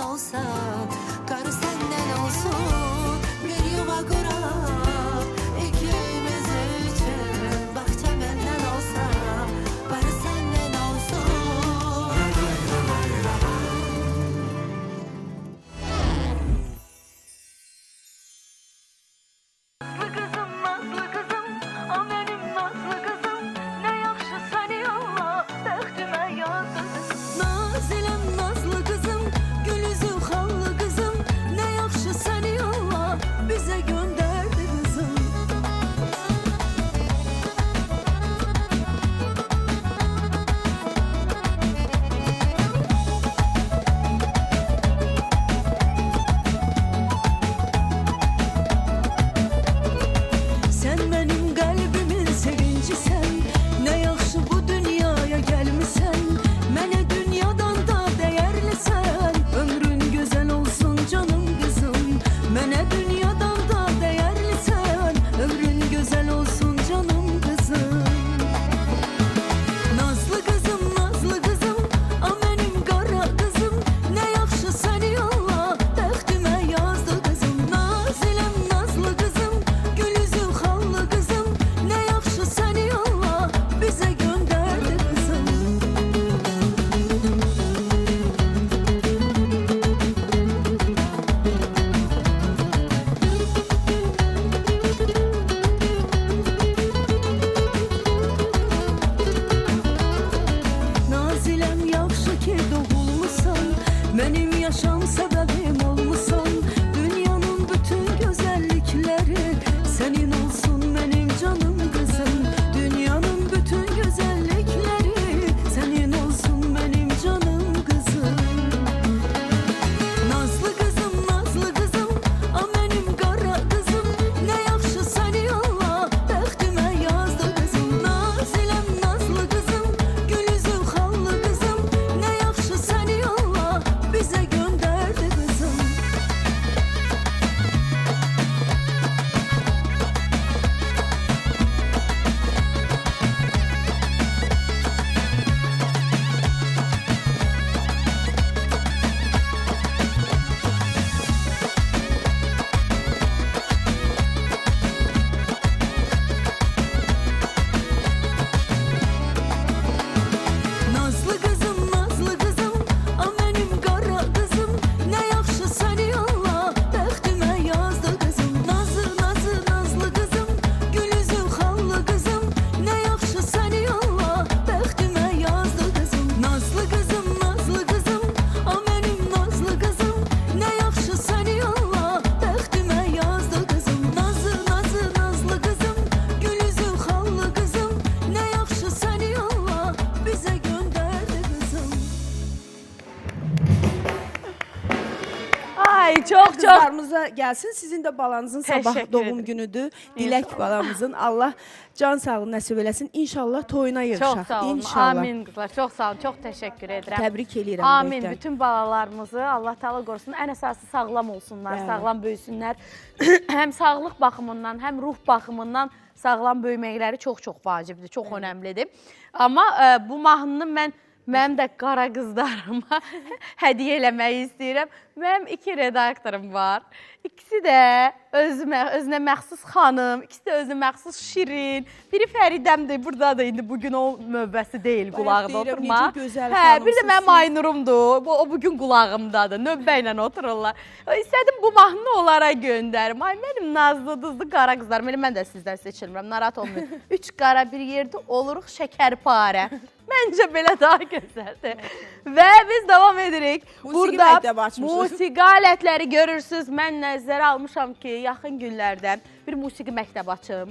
olsan, karı senden olsun, bir yuva kurar. İkimiz için bahçe benden olsa, karı senden olsun. Nazlı kızım, o benim nazlı kızım, ne yaxşı səni yolla, bəxtimə yazdı. Nazilem nazlı kızım, gül yüzü xallı kızım, ne yaxşı seni yolla, bize gönderdi kızım. Sen benim kalbimin sevincisen, ne yaxşı bu dünyaya gelmişsen, mene dünyadan da değerlisen, ömrün güzel olsun canım kızım. Mene dünyadan da değerlisen, ömrün güzel olsun canım kızım. Nazlı kızım, nazlı kızım, a benim kara kızım, ne yaxşı seni yolla, bəxtimə yazdı kızım. Nazilem nazlı kızım, gül yüzü xallı kızım, ne yaxşı seni yolla, bize gönderdi kızım. Nazilem yaxşı ki doğulmusan, benim yaşam sebebim olmusan. Dünyanın bütün güzellikleri senin olsun benim canım kızım. Dünyanın bütün güzellikleri senin olsun benim canım kızım. Nazlı kızım, nazlı kızım, a benim kara kızım, ne yaxşı seni yolla, bəxtimə yazdı kızım. Nazilem nazlı kızım, gül yüzü xallı kızım, ne yaxşı seni yolla, bize gönderdi kızım. Nazlı kızım, nazlı kızım, a benim kara kızım, ne yaxşı seni yolla, bəxtimə yazdı kızım. Nazlı, nazlı, nazlı kızım, gül yüzü xallı kızım, ne yaxşı seni yolla, bəxtimə yazdı kızım. Nazlı kızım, nazlı kızım, a benim nazlı kızım, ne yaxşı seni yolla, bəxtimə yazdı kızım. Nazlı, nazlı, nazlı kızım, gül yüzü xallı kızım, ne yaxşı seni yolla, bize gönderdi kızım. Ay çox Qızlarımıza gəlsin. Sizin də balanızın sabah Təşəkkür doğum ederim. günüdür. Dilək balamızın. Allah can sağlığı nəsib eləsin. İnşallah toyuna yığışaq. Çox sağ olun. İnşallah. Amin qızlar. Çox sağ olun. Çox təşəkkür edirəm. Təbrik eləyirəm. Amin. ürəkdən. Bütün balalarımızı Allah Taala qorusun. Ən əsası sağlam olsunlar, Bəli. sağlam böyüsünlər. Həm sağlıq baxımından, həm ruh baxımından sağlam böyüməkləri çox-çox vacibdir, çox önəmlidir. Amma bu mahnını mənim də qara qızlarıma hədiyyə eləməyi istəyirəm. Mənim 2 redaktorum var. İkisi də özünə məxsus xanım, ikisi də özünə məxsus şirin. Biri Fəridəmdir, buradadır indi. Bugün o növbəsi deyil qulağında oturma. Hə, bir də mənim Aynurumdur. O bugün qulağımdadır. Növbə ilə otururlar. İstədim bu mahnını onlara göndərim. Ay mənim nazlı, duzlu qara qızlarım. Elə mən də sizdən seçilmirəm. Narahat olmayın. 3 qara bir yerdə oluruq şəkərparə. Məncə belə daha gözəldir. Və biz davam edirik. Burada musiqi alətləri görürsünüz. Mən nəzərə almışam ki, yaxın günlərdə bir musiqi məktəbi açım.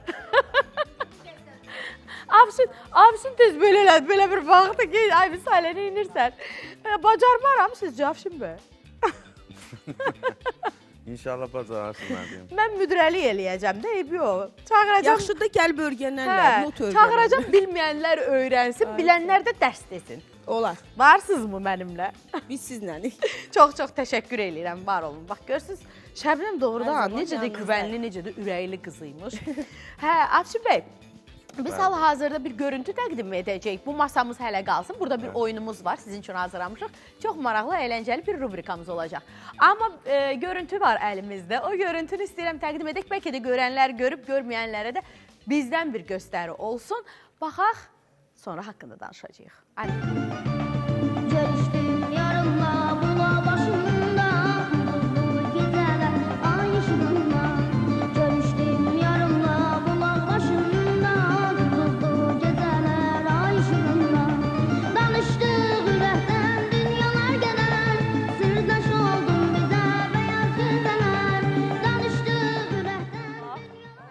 Afşin tez belə bir vaxtdır ki, ay bir salə nə inirsən? Bacarmaram sizcə Afşin bəy? İnşallah bacararsın mən deyim. Mən müdürəlik eləyəcəm də, eybi yox. Yaxşı da gəlb öyrənənlər, not öyrənənlər. Çağıracam, bilməyənlər öyrənsin, bilənlər də dərs desin. Olar. Varsınızmı mənimlə? Biz sizinlənik. Çox-çox təşəkkür edirəm, var olun. Bax, görürsünüz, Şəbnəm doğrudan necə də güvənli, necə də ürəkli qızıymış. Hə, Afşin bəy, Biz hal-hazırda bir görüntü təqdim edəcəyik. Bu masamız hələ qalsın. Burada bir oyunumuz var. Sizin üçün hazırlamışıq. Çox maraqlı, əyləncəli bir rubrikamız olacaq. Amma görüntü var əlimizdə. O görüntünü istəyirəm təqdim edək. Bəlkə də görənlər görüb, görməyənlərə də bizdən bir göstəri olsun. Baxaq, sonra haqqında danışacağıq. Görüşdüm yarımla bula başımda, bulutlu gecələr ay işığında. Görüşdüm yarımla bula başımda, bulutlu gecələr ay işığında. Danışdıq ürəkdən dünyalar qədər, sirdaş oldum bizə bəyaz gözələr. Danışdıq ürəkdən.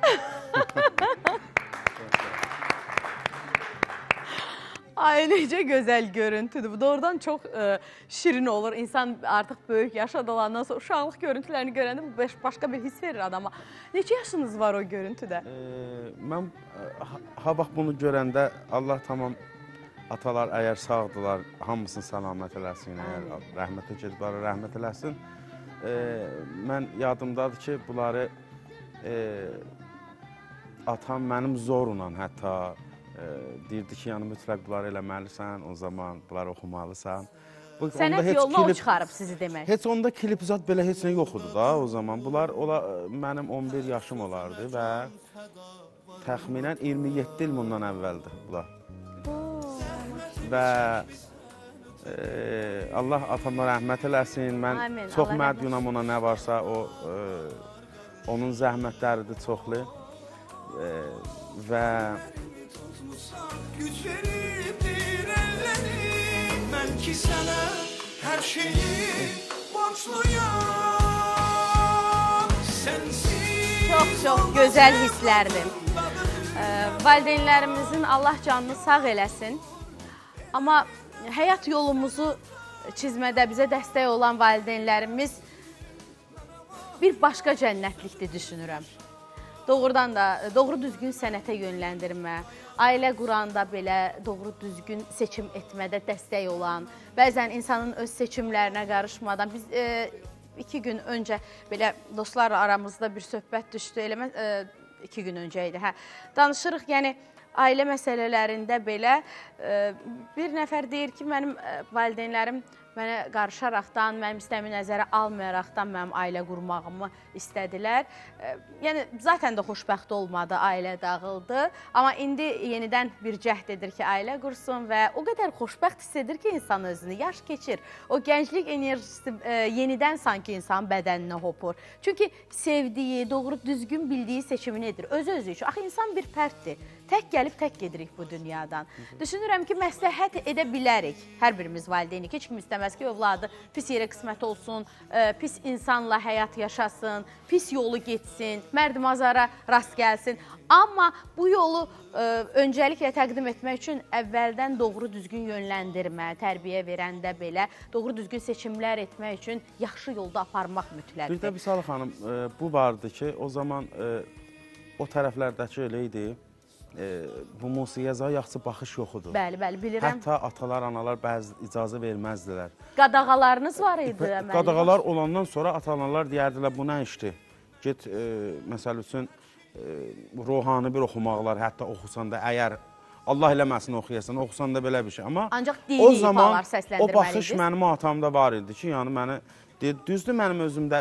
Ay, necə gözəl görüntüdür. Bu doğrudan çox şirin olur. İnsan artıq böyük yaşa dolandan sonra uşaqlıq görüntülərini görəndə bu başqa bir his verir adama. Neçə yaşınız var o görüntüdə? Mən bax bunu görəndə Allah tamam atalar əgər sağdılar, hamısını səlamət eləsin, əgər rəhmətə gediblər, rəhmət eləsin. Mən yadımdadır ki, bunları atam mənim zorla hətta deyirdi ki, yəni mütləq bunları eləməlisən, o zaman bunları oxumalısan. Sənət yoluna o çıxarıb sizi demək. Heç onda klip zat belə heç nə yox idi da o zaman. Bunlar mənim 11 yaşım olardı və təxminən 27 il bundan əvvəldir bunlar. Və Allah atamla rəhmət eləsin. Mən çox mədyunam ona nə varsa, onun zəhmətləridir çoxlu. Və güc veribdir əllərim, mən ki sənə hər şeyi borçluyam. Çox gözəl hisslərdir. Valideynlərimizin Allah canını sağ eləsin. Amma həyat yolumuzu çizmədə bizə dəstək olan valideynlərimiz bir başqa cənnətlikdir düşünürəm. Doğrudan da doğru düzgün sənətə yönləndirmə, ailə quranda belə doğru düzgün seçim etmədə dəstək olan, bəzən insanın öz seçimlərinə qarışmadan, biz 2 gün öncə belə dostlarla aramızda bir söhbət düşdü, elə 2 gün öncə idi, danışırıq, yəni ailə məsələlərində belə bir nəfər deyir ki, mənim valideynlərim mənə qarışaraqdan, mənim istəmi nəzərə almayaraqdan mənim ailə qurmağımı istədilər. Yəni, zaten də xoşbəxt olmadı, ailə dağıldı. Amma indi yenidən bir cəhd edir ki, ailə qursun və o qədər xoşbəxt hiss edir ki, insan özünü, yaş keçir. O gənclik enerjisi yenidən sanki insanın bədəninə hopur. Çünki sevdiyi, doğru düzgün bildiyi seçimini edir, özü üçün. Axı, insan bir fərddir. Tək gəlib, tək gedirik bu dünyadan. Düşünürəm ki, məsləhət edə bilərik. Hər birimiz valideynik. Heç kim istəməz ki, övladı pis yerə qismət olsun, pis insanla həyat yaşasın, pis yolu getsin, mərd-mazara rast gəlsin. Amma bu yolu öncəliklə təqdim etmək üçün əvvəldən doğru düzgün yönləndirmə, tərbiyə verəndə belə doğru düzgün seçimlər etmək üçün yaxşı yolda aparmaq mütləqdir. Bir də Vüsal xanım, bu vardı ki, o zaman o tərəflərdəki elə idi. Bu musiqiyə yaxşı baxış yox idi. Bəli, bilirəm. Hətta atalar, analar bəzi icazə verməzdilər. Qadağalarınız var idi? Qadağalar olandan sonra ata-analar deyərdilər, bu nə işdir? Get, məsəl üçün, ruhani bir oxumaqlar, hətta oxusan da, əgər Allah eləməsin oxuyasan, oxusan da belə bir şey. Amma ancaq dini ifalar səsləndirməlidir. O baxış mənim atamda var idi ki, yəni məni, düzdür mənim özümdə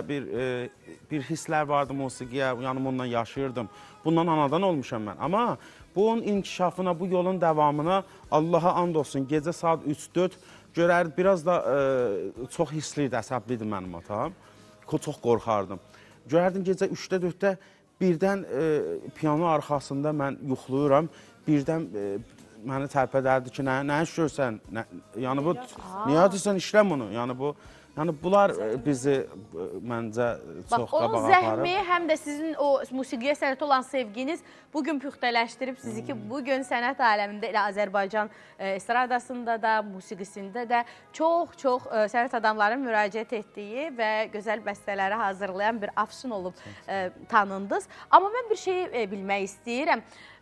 bir hisslər vardı musiqiyə, yəni onunla yaşayırdım. Bundan anadan olmuşam mən. Amma bunun inkişafına, bu yolun davamına Allaha and olsun, gecə saat 3-4 görərdi, biraz da çox hissliydi, əsəblidir mənim atam. Çox qorxardım. Görərdim gecə 3-də 4-də birdən piyano arxasında mən yuxluyuram, birdən məni tərpədərdi ki, nə iş görsən, yəni bu, niyə deyirsən, işləm bunu, yəni bu, yəni bunlar bizi məncə çox qabağa aparır. Onun zəhmi həm də sizin o musiqiyə sənətə olan sevginiz bugün püxtələşdirib sizi ki, bugün sənət aləmində elə Azərbaycan estradasında da, musiqisində də çox sənət adamların müraciət etdiyi və gözəl bəstələri hazırlayan bir afsun olub tanındınız. Amma mən bir şeyi bilmək istəyirəm.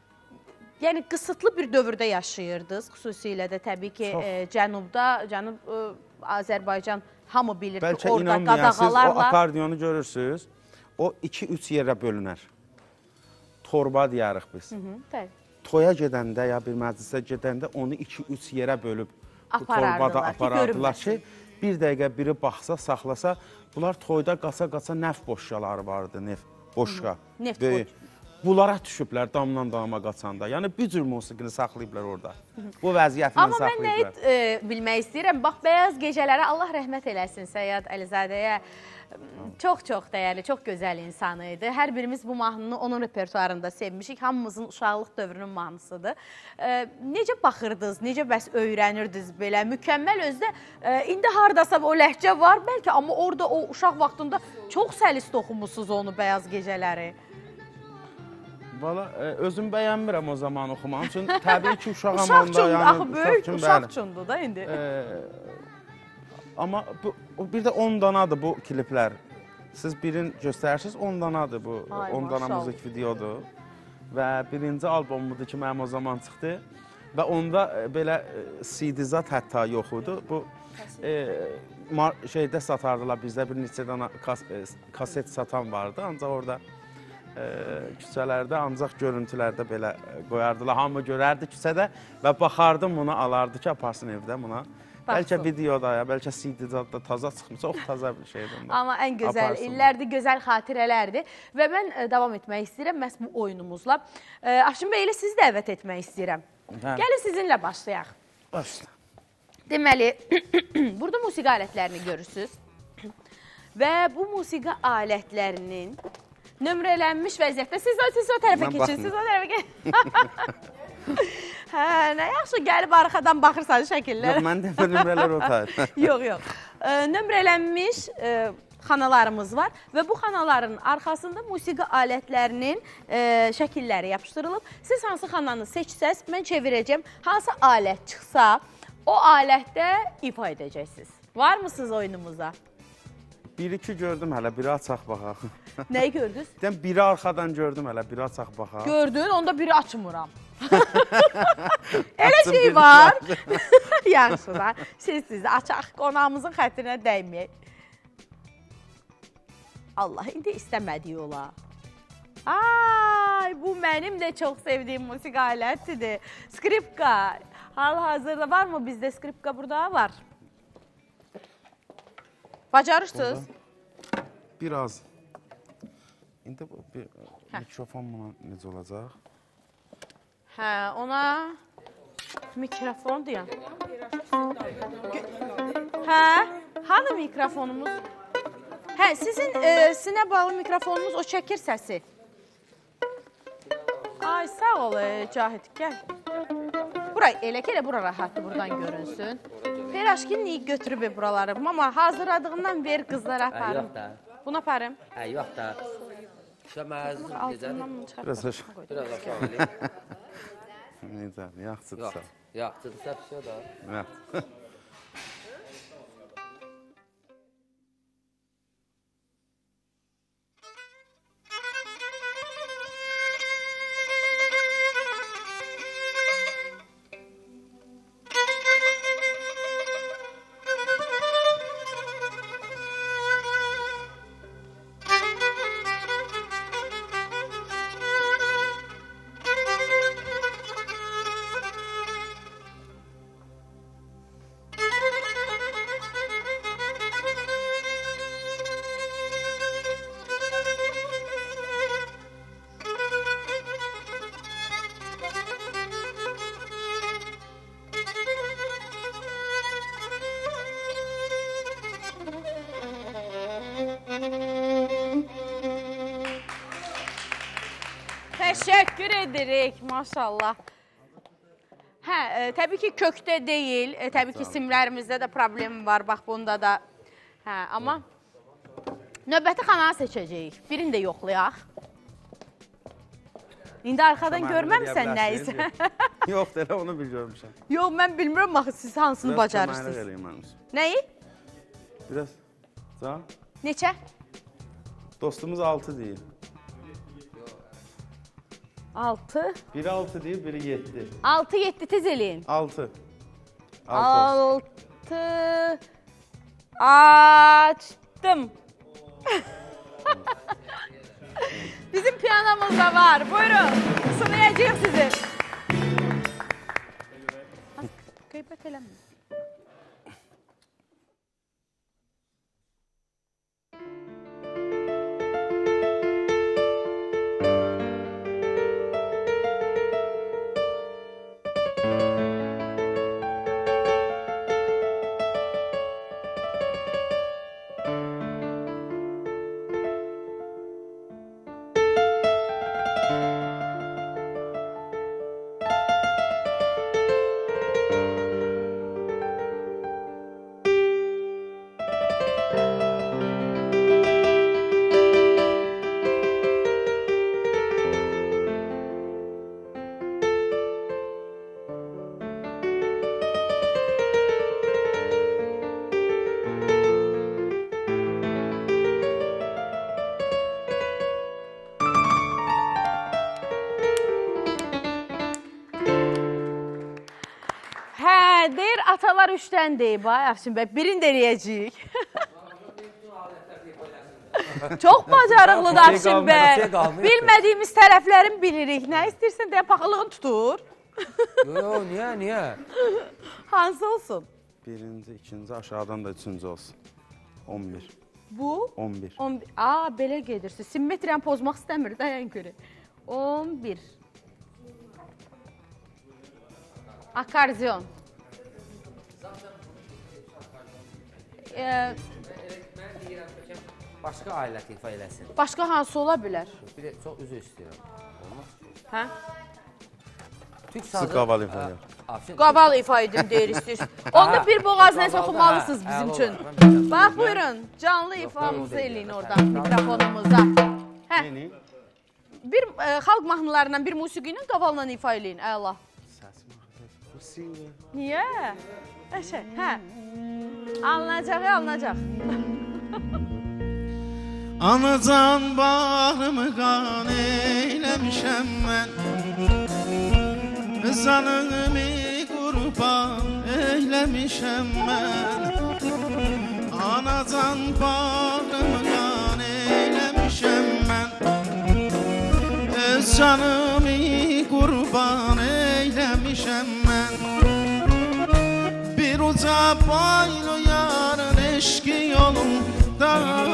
Yəni, qısıtlı bir dövrdə yaşayırdınız, xüsusilə də təbii ki, cənubda, Azərbaycan hamı bilir ki, orada qadağalarla... Bəlkə inanmayasınız, o akordiyonu görürsünüz, o 2-3 yerə bölünər. Torba deyərik biz. toya gedəndə ya bir məclisə gedəndə onu 2-3 yerə bölüb torbada aparardılar ki, bir dəqiqə biri baxsa, saxlasa, bunlar toyda qaça-qaça neft boşqaları vardı, boşqa. Neft boş. Bunlara düşüblər damdan dama qaçanda. Yəni, bir cür musiqini saxlayıblar orada. Bu vəziyyətini saxlayıblar. Amma mən nə bilmək istəyirəm, bax, Bəyaz Gecələrə Allah rəhmət eləsin Səyyad Əlizadəyə. Çox-çox dəyərli, çox gözəl insan idi. Hər birimiz bu mahnını onun repertuarında sevmişik. Hamımızın uşaqlıq dövrünün mahnısıdır. Necə baxırdınız, necə bəs öyrənirdiniz belə? Mükəmməl özdə, indi haradasa o ləhcə var bəlkə, amma orada o uşaq vaxtında çox səlis oxumusunuz onu Bəyaz Gecələri. Valla, özüm bəyənmirəm o zaman oxumaq üçün. Təbii ki, uşaq amanda. Axı, böyük uşaq üçündür da indi. Amma bir də 10 danadır bu kliplər. Siz birini göstərirsiniz, 10 danadır bu. 10 dana müzik videodur. Və birinci albomumdur ki, mənim o zaman çıxdı. Və onda belə CD-zat hətta yox idi. Bu şeydə satardılar bizdə bir neçə dana kaset satan vardı. Ancaq orada küçələrdə, ancaq görüntülərdə belə qoyardılar. Hamı görərdi küçədə və baxardım buna, alardı ki, aparsın evdə buna. Bəlkə videoda ya, bəlkə CD-da taza çıxmış, çox taza bir şeydir. Amma ən gözəl illərdir, gözəl xatirələrdir. Və mən davam etmək istəyirəm məhz bu oyunumuzla. Aşın bəy ilə sizi dəvət etmək istəyirəm. Gəlin sizinlə başlayaq. Başla. Deməli, burada musiqi alətlərini görürsünüz. Və bu musiqi alətlərinin nömrələnmiş vəziyyətdə. Siz o tərəfə keçin, siz o tərəfə keçin. Hə, nə yaxşı gəlib arxadan baxırsanız şəkillər. Yox, mən də nömrələr o tayır. Yox. Nömrələnmiş xanalarımız var və bu xanaların arxasında musiqi alətlərinin şəkilləri yapışdırılıb. Siz hansı xananı seçsəz, mən çevirəcəm. Hansı alət çıxsa, o alətdə ifa edəcəksiniz. Var mısınız oyunumuza? 1-2 gördüm hələ, biri açaq baxaq. Nəyi gördünüz? Biri arxadan gördüm hələ, biri açaq baxaq. Gördün, onda biri açmıram. Elə şey var. Yaxşı da, siz açaq qonağımızın xətrinə dəyməyək. Allah, indi istəmədik ola. Ay, bu mənim də çox sevdiyim musiqi alətidir. Skripka. Hal-hazırda var mı bizdə skripka? Burada var. Bacarırsınız? Biraz. İndi bir mikrofon buna necə olacaq? Hə, ona mikrofon deyəm. Hə, hanı mikrofonumuz? Hə, sizin sinə bağlı mikrofonunuz o çəkir səsi. Ay, sağ ol Cahid, gəl. Elə ki, elə bura rahatdır, buradan görünsün. Peyraşkinliyi götürüb buraları. Mama, hazırladığından ver qızlara aparım. Yox da. Bunu aparım. Yox da. Şəməyəzdir, gecədir. Biraz aşağı. Biraz aşağı eləyim. Necə, yaxşıdırsa. Yaxşıdırsa bir şey da. Yaxşı. Təşəkkür edirik, maşallah. Hə, təbii ki, kökdə deyil, təbii ki, simlərimizdə də problem var, bax, bunda da. Hə, amma növbəti xananı seçəcəyik, birini də yoxlayaq. İndi arxadan görməmsən nə isə. Yox, elə onu bil görmüşəm. Yox, mən bilmirəm, axı, siz hansını bacarırsınız. Nəyi? Biraz, can? Neçə? Dostumuz 6 deyil. 6. Biri 6 deyil, biri 7. 6-7 tez eləyin. 6. 6. Açdım. Bizim piyanomuz da var. Buyurun. Sınayacağıq sizi. Qeybət eləmə. Deyir, atalar üçdən deyib, Afşin bəy, birini denəyəcəyik. Çox bacarıqlıdır Afşin bəy. Bilmədiyimiz tərəflərini bilirik. Nə istəyirsən deyə paxılığın tutur. Yox, niyə? Hansı olsun? Birinci, ikinci, aşağıdan da üçüncü olsun. 11. Bu? 11. Belə gedirsin. Simmetriyanı pozmaq istəmir, dayan görək. 11. Akardiyon. Mən deyirəm ki, başqa alət ifa eləsin. Başqa hansı ola bilər? Çox üzr istəyirəm. Olmaz ki. Hə? Türk sazı... Qaval ifa edir. Qaval ifa edim deyir istəyir. Onu bir boğazına isə oxumalısınız bizim üçün. Bax, buyurun, canlı ifamızı eləyin oradan mikrofonumuza. Bir xalq mahnılarından bir musiqi ilə qavalla ifa eləyin, əla. Niyə? Hə. Alınacaq. Anacan bağrımı qan eyləmişəm mən, canımı qurban eyləmişəm mən. Anacan bağrımı qan eyləmişəm mən, canımı qurban eyləmişəm mən. Bir uca boylu yarın eşki yolunda,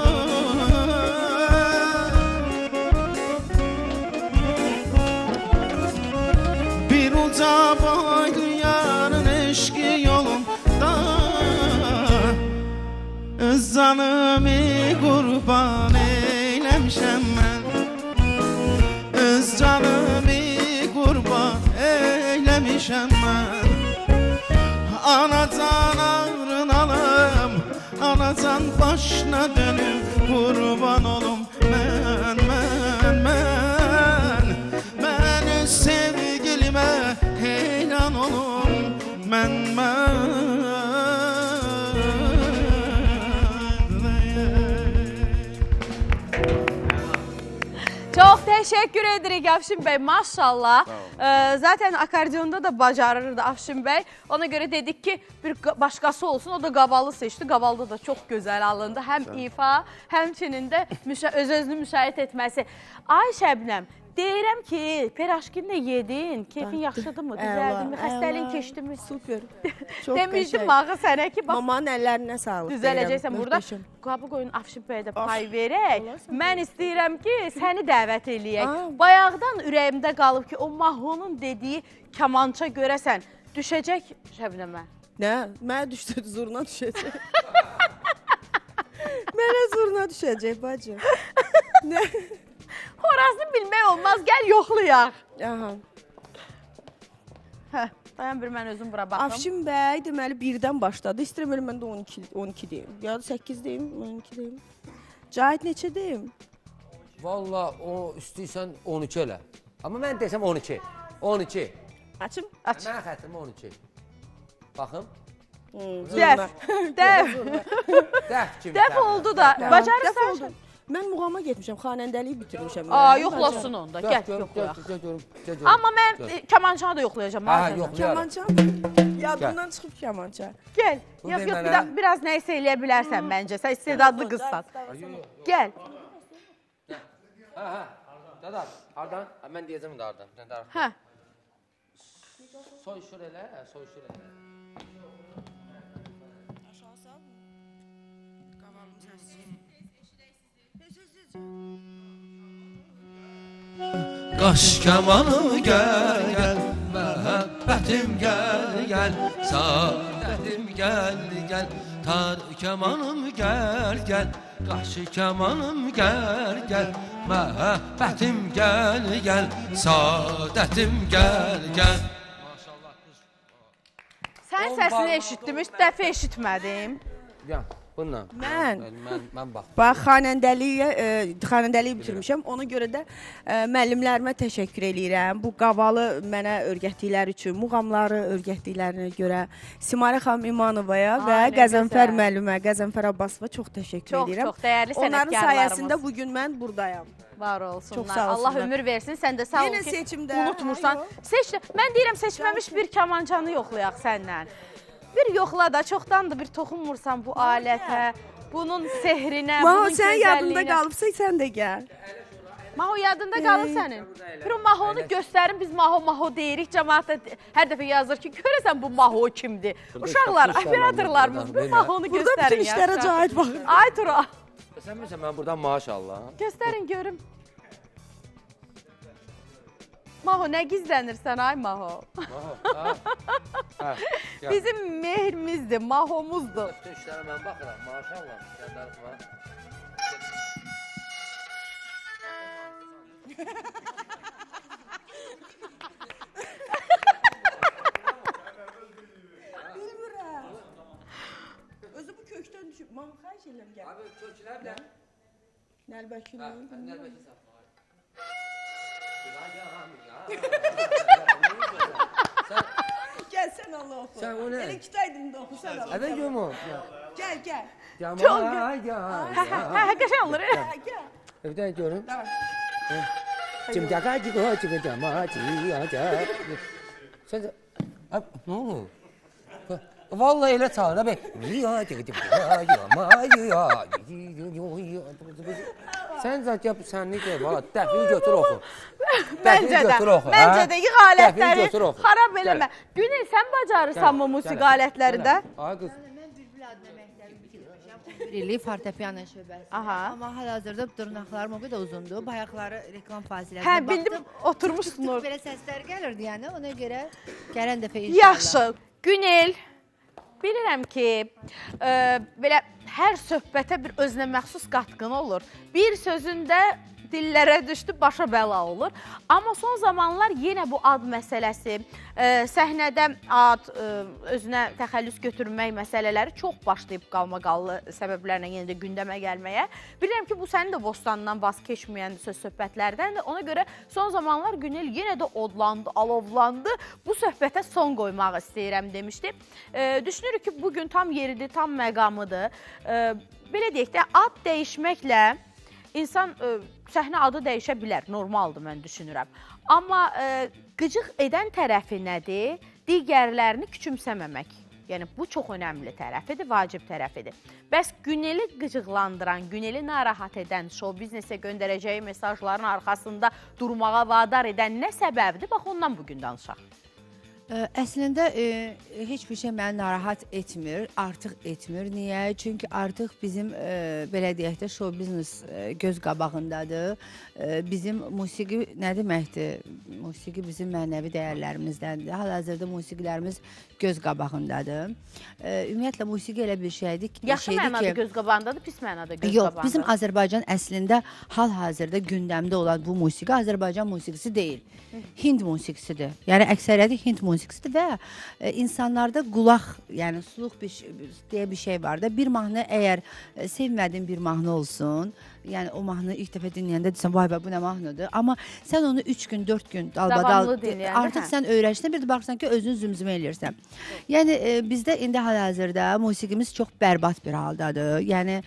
bir uca boylu yarın eşki yolunda, canımı qurban eyləmişəm mən, canımı qurban eyləmişəm mən. Anacan ağrın alım, anacan başına dönüm, qurban olum mən. Mən öz sevgilimə heyran olum mən. Çox təşəkkür edirik Afşin bəy, maşallah. Zaten akordiyonda da bacarırdı Afşin bəy. Ona görə dedik ki, bir başqası olsun, o da qavalı seçdi. Qavalda da çox gözəl alındı. Həm ifa, həmçinin də öz-özünü müşahidə etməsi. Ay Şəbnəm, deyirəm ki, peraşkinlə yedin, keyfin yaxşıdırmı, düzəldinmi, xəstəliyin keçdimi? Super. Demişdim ağı sənə ki, mamanın əllərinə sağlıq. Düzələcəksən burada. Qabı qoyun Afşin bəyə də pay verək. Mən istəyirəm ki, səni dəvət eləyək. Bayaqdan ürəyimdə qalıb ki, o Mahonun dediyi kamança görəsən, düşəcək Şəbnəmə. Nə? Mənə düşdü, zurna düşəcək. Mənə zurna düşəcək, bacım. Nə? Orasını bilmək olmaz, gəl yoxlayaq. Aha. Dayan bir mən özüm bura baxım. Afşin bəy deməli 1-dən başladı. İstəyirəm mən də 12 deyim. Ya da 8 deyim, 12 deyim. Cahit neçə deyim? Valla o istəyirsən 12 elə. Amma mən desəm 12. 12. Açım? Aç. Mən xətrim 12. Baxım. Dəf oldu da. Bacarırsan. Mən muğama getmişəm, xanəndəliyi bitirmişəm. Yoxlasın onda, gəl yoxlayaq. Amma mən kamançanı da yoxlayacağım. Kamançanı? Yadından çıxıb kamança. Gəl, yox, biraz nə isə eləyə bilərsən məncə, sən istedadlı qızsan. Gəl. Dada, hardan? Mən deyəcəm indi hardan. Hə. Soyuşur elə, soyuşur elə. qaş kamanım gəl, gəl, məhəbbətim gəl, gəl, saadətim gəl, gəl, tar kamanım gəl, gəl, qaş kamanım gəl, gəl, məhəbbətim gəl, gəl, saadətim gəl, gəl. Sən səsini eşitdim, heç dəfə eşitmədim. Ya, bununla. Mən bax. Bax, xanəndəliyi bitirmişəm. Ona görə də müəllimlərimə təşəkkür eləyirəm. Bu qavalı mənə öyrətdikləri üçün, muğamları öyrətdiklərinə görə Simarə xanım İmanovaya və Qəzənfər müəllimə, Qəzənfər Abbasova çox təşəkkür eləyirəm. Çox dəyərli sənətkarlarımız. Onların sayəsində bugün mən buradayam. Var olsunlar. Çox sağ olsunlar. Allah ömür versin. Sən də sağ ol Yenə ki, seçimdə, unutmursan. Mən deyirəm, seçməmiş bir kamançanı yoxlayaq sənlə. Bir yoxla da, çoxdandır bir toxunmursan bu alətə, bunun sehrinə, bunun gözəlliyinə. Sən yadında qalıbsa, sən də gəl. Maho yadında qalıb sənin. Bir o Mahonu göstərin, biz Maho deyirik. Cəmaat da hər dəfə yazır ki, görəsən bu Maho kimdir? Uşaqlar, operatorlarımız bu Mahonu göstərin. Burada bütün işlərə Cahit baxır. Ay Tura. Sən bilirsən, mən buradan maaş Allah. Göstərin, görüm. Maho, nə gizlənirsən ay Maho? Bizim mehrimizdir, Mahomuzdur. Bütün işlərə mən baxıram, maşallah. Bilmirəm. Özü bu kökdən düşüb. Maho, xahiş edirəm gəl. Abi, köklər də. Nəlbəki mi? Nəlbəki sağ. Gəl sən Allah oxu. Sən o nə? Elə kitaydım da oxu sən Allah. Əvə görüm o. Gəl, gəl. Çox qəşəng olur. Gəl. Evdən görüm. Cimcaqacıqı, cimcaqacıqı. Sən də... Nə olur? Vallahi elə çağır, abi. Sən zəncə sənlik deyil, valla dəfini götür oxu. Məncə də yığ alətləri xarab eləmə. Günel, sən bacarırsan mı musiqi alətlərində? Ay qız. Mən Bülbül adına məktəbi bitirmişəm. 11 illik fortepiano şöbəsi. Amma hal-hazırda dırnaqlarım o qədər uzundur. Bayaqları reklam fasiləsinə baxdım. Bildim, oturmuşdun orada. Belə səslər gəlirdi, yəni ona görə gələn dəfə inşallah. Yaxşı, Günel. Bilirəm ki, belə hər söhbətə bir özünə məxsus qatqın olur. Bir sözündə dillərə düşdü, başa bəla olur. Amma son zamanlar yenə bu ad məsələsi, səhnədə ad, özünə təxəllüs götürmək məsələləri çox başlayıb qalmaqallı səbəblərlə yenə də gündəmə gəlməyə. Bilirəm ki, bu sənin də bostanından vaz keçməyən söz söhbətlərdəndir. Ona görə son zamanlar Günel yenə də odlandı, alovlandı. Bu söhbətə son qoymaq istəyirəm demişdi. Düşünürük ki, bugün tam yeridir, tam məqamıdır. Belə deyək də, ad dəyişməklə İnsan səhnə adı dəyişə bilər, normaldır mən düşünürəm. Amma qıcıq edən tərəfi nədir? Digərlərini küçümsəməmək. Yəni, bu çox önəmli tərəfidir, vacib tərəfidir. Bəs Güneli qıcıqlandıran, Güneli narahat edən, show biznesə göndərəcəyi mesajların arxasında durmağa vadar edən nə səbəbdir? Bax, ondan bugün danışaq. Əslində, heç bir şey məni narahat etmir, artıq etmir. Niyə? Çünki artıq bizim, belə deyək də, show biznes göz qabağındadır. Bizim musiqi nə deməkdir? Musiqi bizim mənəvi dəyərlərimizdəndir. Hal-hazırda musiqilərimiz göz qabağındadır. Ümumiyyətlə, musiqi elə bir şeydir ki... Yaxşı mənada göz qabağındadır, pis mənada göz qabağındadır. Yox, bizim Azərbaycan əslində hal-hazırda gündəmdə olan bu musiqi Azərbaycan musiqisi deyil. Hind musiqisidir. Yəni, əksəriyyəti Hind musiqisidir və insanlarda qulaq, yəni suluq deyə bir şey var da. Bir mahnı əgər sevmədiyin bir mahnı olsun, yəni o mahnı ilk dəfə dinləyəndə deyirsən, vay be, bu nə mahnıdır. Amma sən onu 3 gün, 4 gün dalbadal, artıq sən öyrəşsən, bir də baxırsan ki, özünü zümzümə eləyirsən. Yəni, bizdə indi hal-hazırda musiqimiz çox bərbad bir haldadır. Yəni,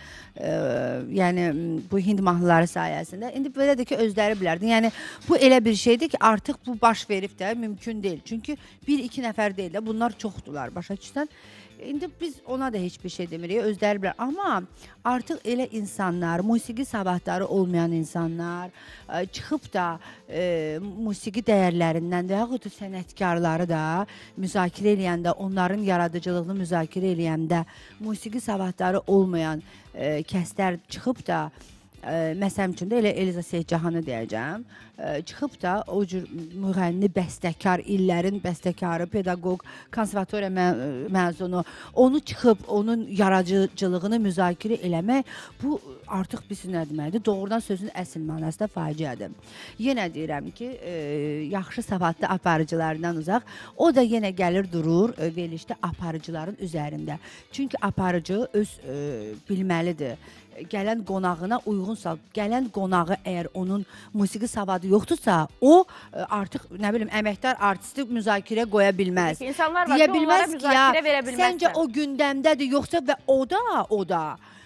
bu Hind mahnıları sayəsində. İndi belə də ki, özləri bilərdi. Yəni, bu elə bir şeydir ki, artıq bu baş verib də mümkün deyil. Çünki 1-2 nəfər deyil də, bunlar çoxdular, başa düşsən. İndi biz ona da heç bir şey demirik, özləri bilər. Amma artıq elə insanlar, musiqi savadları olmayan insanlar çıxıb da musiqi dəyərlərindən və yaxud da sənətkarları da müzakirə eləyəndə, onların yaradıcılığını müzakirə eləyəndə musiqi savadları olmayan kəslər çıxıb da məsələn üçün də elə Eliza Seyidcahanı deyəcəm. Çıxıb da o cür müğənni, bəstəkar, illərin bəstəkarı, pedaqoq, konservatoriya məzunu, onu çıxıb, onun yaradıcılığını müzakirə eləmək, bu artıq bizim nə deməkdir? Doğrudan sözün əsl mənasında faciədir. Yenə deyirəm ki, yaxşı savadlı aparıcılarından uzaq, o da yenə gəlir durur verilişdə aparıcıların üzərində. Çünki aparıcı öz bilməlidir. Gələn qonağına uyğunsa, gələn qonağı əgər onun musiqi savadı yoxdursa, o artıq nə bilim əməkdar artisti müzakirə qoya bilməz. İnsanlar var ki, onlara müzakirə verə bilməzsən. Səncə o gündəmdədir, yoxsa və o da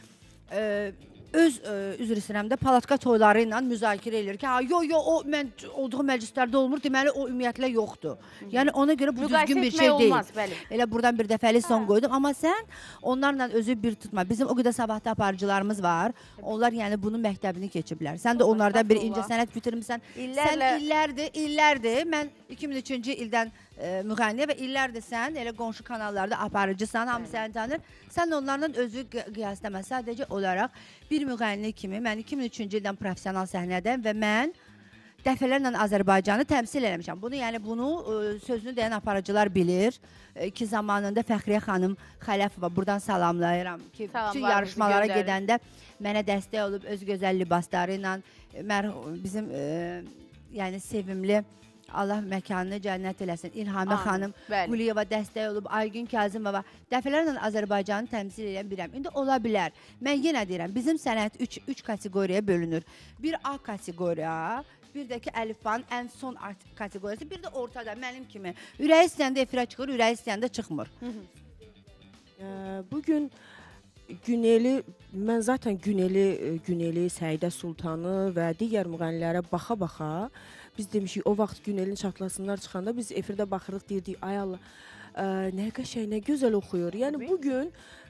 öz üzr istəyirəm də palatka toyları ilə müzakirə edir ki, o mən olduğu məclislərdə olmur, deməli o ümumiyyətlə yoxdur. Yəni ona görə bu düzgün bir şey deyil. Elə buradan bir dəfəli son qoydum, amma sən onlarla özü bir tutma. Bizim o qədər savadlı aparıcılarımız var. Onlar yəni bunun məktəbini keçiblər. Sən də onlardan bir incəsənət bitirmisən. Sən illərdir. Mən 2003-cü ildən müğənniyə və illərdir sən elə qonşu kanallarda aparıcısan, hamı səni tanır. Sən onlarla özü qiyasləmə. Sadəcə olaraq bir müğənni kimi mən 2003-cü ildən professional səhnədəm və mən dəfələrlə Azərbaycanı təmsil eləmişəm. Bunu sözünü deyən aparıcılar bilir ki, zamanında Fəxriyə xanım Xələfova buradan salamlayıram ki, bütün yarışmalara gedəndə mənə dəstək olub öz gözəl libasları ilə bizim sevimli Allah məkanını cənnət eləsin. İlhamə xanım Quliyeva dəstək olub, Aygün Kazımova dəfələrlə Azərbaycanı təmsil edən birəm. İndi ola bilər. Mən yenə deyirəm, bizim sənət 3 kateqoriyaya bölünür. Bir A kateqoriya, bir də ki əlifbanın ən son kateqoriyası, bir də ortada mənim kimi. Ürəyi istəyəndə efirə çıxır, ürəyi istəyəndə çıxmır. Bugün Güneli, mən zaten Güneli, Səidə Sultanı və digər müğənnilərə baxa-baxa biz demişik, o vaxt Günelin çatlasınlar çıxanda biz efirdə baxırıq, deyirdik, ay Allah, nə qəşəng, nə gözəl oxuyur. Yəni bugün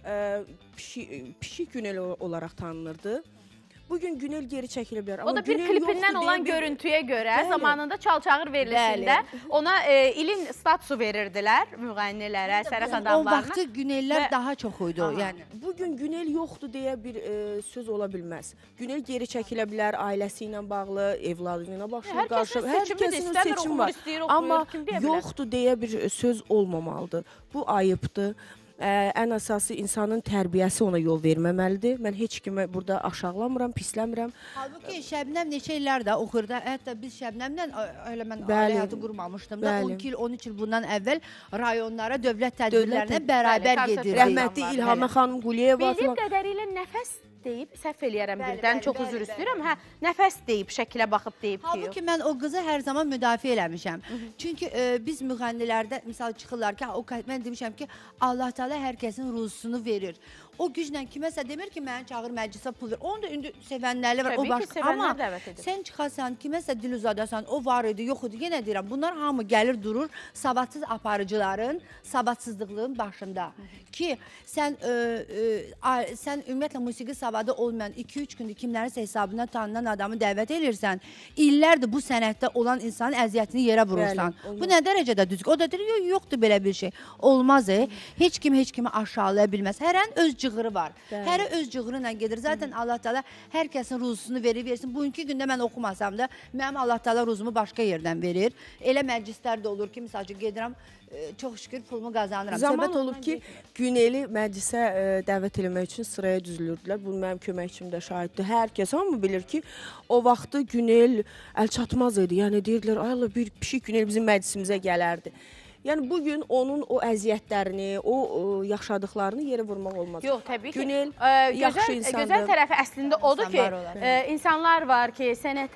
pişik Günel olaraq tanınırdı. Bugün Günel geri çəkilə bilər. O da bir klipindən olan görüntüyə görə zamanında Çalçağır verilişində ona ilin statusu verirdilər müğənnilərə, sərəf adamlarına. O vaxtı Günellər daha çox idi. Bugün Günel yoxdur deyə bir söz ola bilməz. Günel geri çəkilə bilər, ailəsi ilə bağlı, evladı ilə bağlı. Hər kəsin öz seçimi var. Amma yoxdur deyə bir söz olmamalıdır. Bu ayıbdır. Ən əsası insanın tərbiyəsi ona yol verməməlidir. Mən heç kimi burada aşağılamıram, pisləmirəm. Halbuki Şəbnəm neçə illər də oxur da, hətta biz Şəbnəmlə elə mən ailə həyatı qurmamışdım da, 12 il, 13 il bundan əvvəl rayonlara, dövlət tədbirlərinə bərabər gedirdik. Rəhmətli İlhamə xanım Quliyeva. Bildiyim qədərilə nəfəs deyib, səhv eləyərəm birdən, çox üzr istəyirəm. Nəfəs deyib, şəkilə baxıb deyib ki. Halbuki mən o qızı hər zaman müdafiə eləmişəm. Çünki biz müğənnilərdə, misal çıxırlar ki, mən demişəm ki, Allah Teala hər kəsin ruzusunu verir. O güclə kiməsə demir ki, mənə çağır məclisə pul ver. Onu da indi sevənlərlə var, o başqa. Amma sən çıxasan, kiməsə dil uzadasan, o var idi, yox idi. Yenə deyirəm, bunlar hamı gəlir durur savadsız aparıcıların savadsızlığının başında. Ki, sən ümumiyyətlə musiqi savadı olmayan 2-3 gündür kimlərin hesabına tanınan adamı dəvət edirsən, illərdir bu sənətdə olan insanın əziyyətini yerə vurursan. Bu nə dərəcədə düzgün? O da deyir, yoxdur belə bir şey. Olmaz, heç kim heç kimi aşağılaya bilməz. Hərənin öz cığırı var. Hərə öz cığırı ilə gedir. Zaten Allah Teala hər kəsin ruzusunu versin. Bugünkü gündə mən oxumasam da, mənim Allah Teala ruzumu başqa yerdən verir. Elə məclislər də olur ki, misal ki, gedirəm, çox şükür pulumu qazanıram. Zaman olub ki, Güneli məclisə dəvət eləmək üçün sıraya düzülürdülər. Bu mənim köməkçim də şahiddir. Hər kəs hamı bilir ki, o vaxtı Günel əl çatmaz idi. Yəni deyirdilər, ay Allah, bir pişik Günel bizim məclisimizə gələrdi. Yəni bugün onun o əziyyətlərini, o yaşadıqlarını yerə vurmaq olmaz. Yox, təbii ki. Günel yaxşı insandır. Gözəl tərəfi əslində odur ki, insanlar var ki,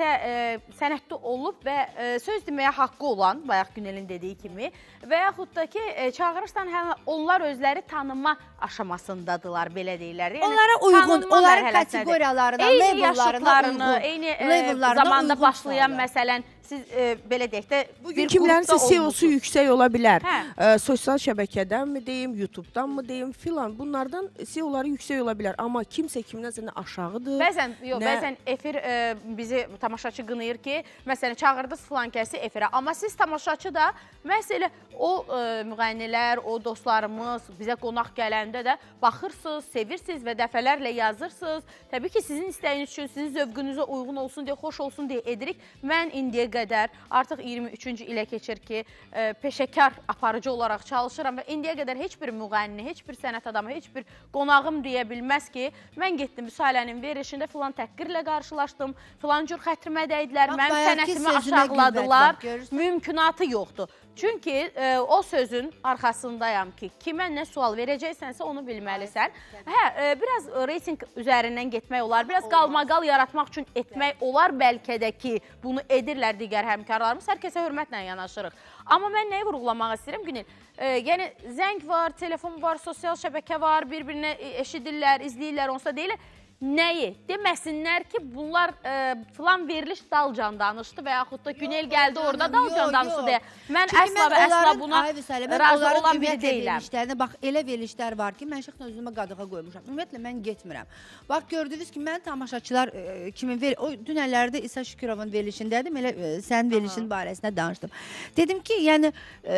sənətdə olub və söz deməyə haqqı olan, bayaq Günelin dediyi kimi, və yaxud da ki, çağırırsan, onlar özləri tanınma aşamasındadılar, belə deyirlər. Onlara uyğun, onların kateqoriyalarına, eyni yaşıtlarını, eyni zamanda başlayan məsələn, siz belə deyək də Bugün bir kimlərinsə qrupda SEO-su olmusunuz. yüksək ola bilər. Hə. Sosial şəbəkədən mi deyim, YouTube-dan mı deyim filan. Bunlardan SEO-ları yüksək ola bilər. Amma kimsə kimdən aşağıdır. Bəzən efir bizi tamaşaçı qınayır ki, məsələn, çağırdınız filan kəsi efirə. Amma siz tamaşaçı da, məsələn, o müğənnilər, o dostlarımız bizə qonaq gələndə də baxırsınız, sevirsiniz və dəfələrlə yazırsınız. Təbii ki, sizin istəyiniz üçün, sizin zövqünüzə uyğun olsun deyə, xoş olsun deyə edirik. Mən indiyə qədər artıq 23-cü ilə keçir ki, peşəkar aparıcı olaraq çalışıram və indiyə qədər heç bir müğənni, heç bir sənət adamı, heç bir qonağım deyə bilməz ki, mən getdim müsahilənin verişində filan təhqirlə qarşılaşdım, filan cür xətrimə dəydilər, mənim sənətimi aşağıladılar, mümkünatı yoxdur. Çünki o sözün arxasındayam ki, kimə nə sual verəcəksənsə onu bilməlisən. Biraz reyting üzərindən getmək olar, biraz qalmaqal yaratmaq üçün etmək olar bəlkə də ki, bunu edirlər digər həmkarlarımız, hər kəsə hörmətlə yanaşırıq. Amma mən nəyi vurğulamaq istəyirəm Günel? Yəni, zəng var, telefon var, sosial şəbəkə var, bir-birinə eşidirlər, izləyirlər, onsa deyirlər. Nəyi? Deməsinlər ki, bunlar filan veriliş dalcan danışdı və yaxud da Günel gəldi orada dalcan danışdı deyə. Mən əsla və əsla buna razı olan biri deyiləm. Bax, elə verilişlər var ki, mən şəxsən özümə qadığa qoymuşam. Ümumiyyətlə, mən getmirəm. Bax, gördünüz ki, mən tamaşaçılar kimin dünəllərdə İsa Şükürovun verilişindədim, elə sənin verilişin barəsində danışdım. Dedim ki, yəni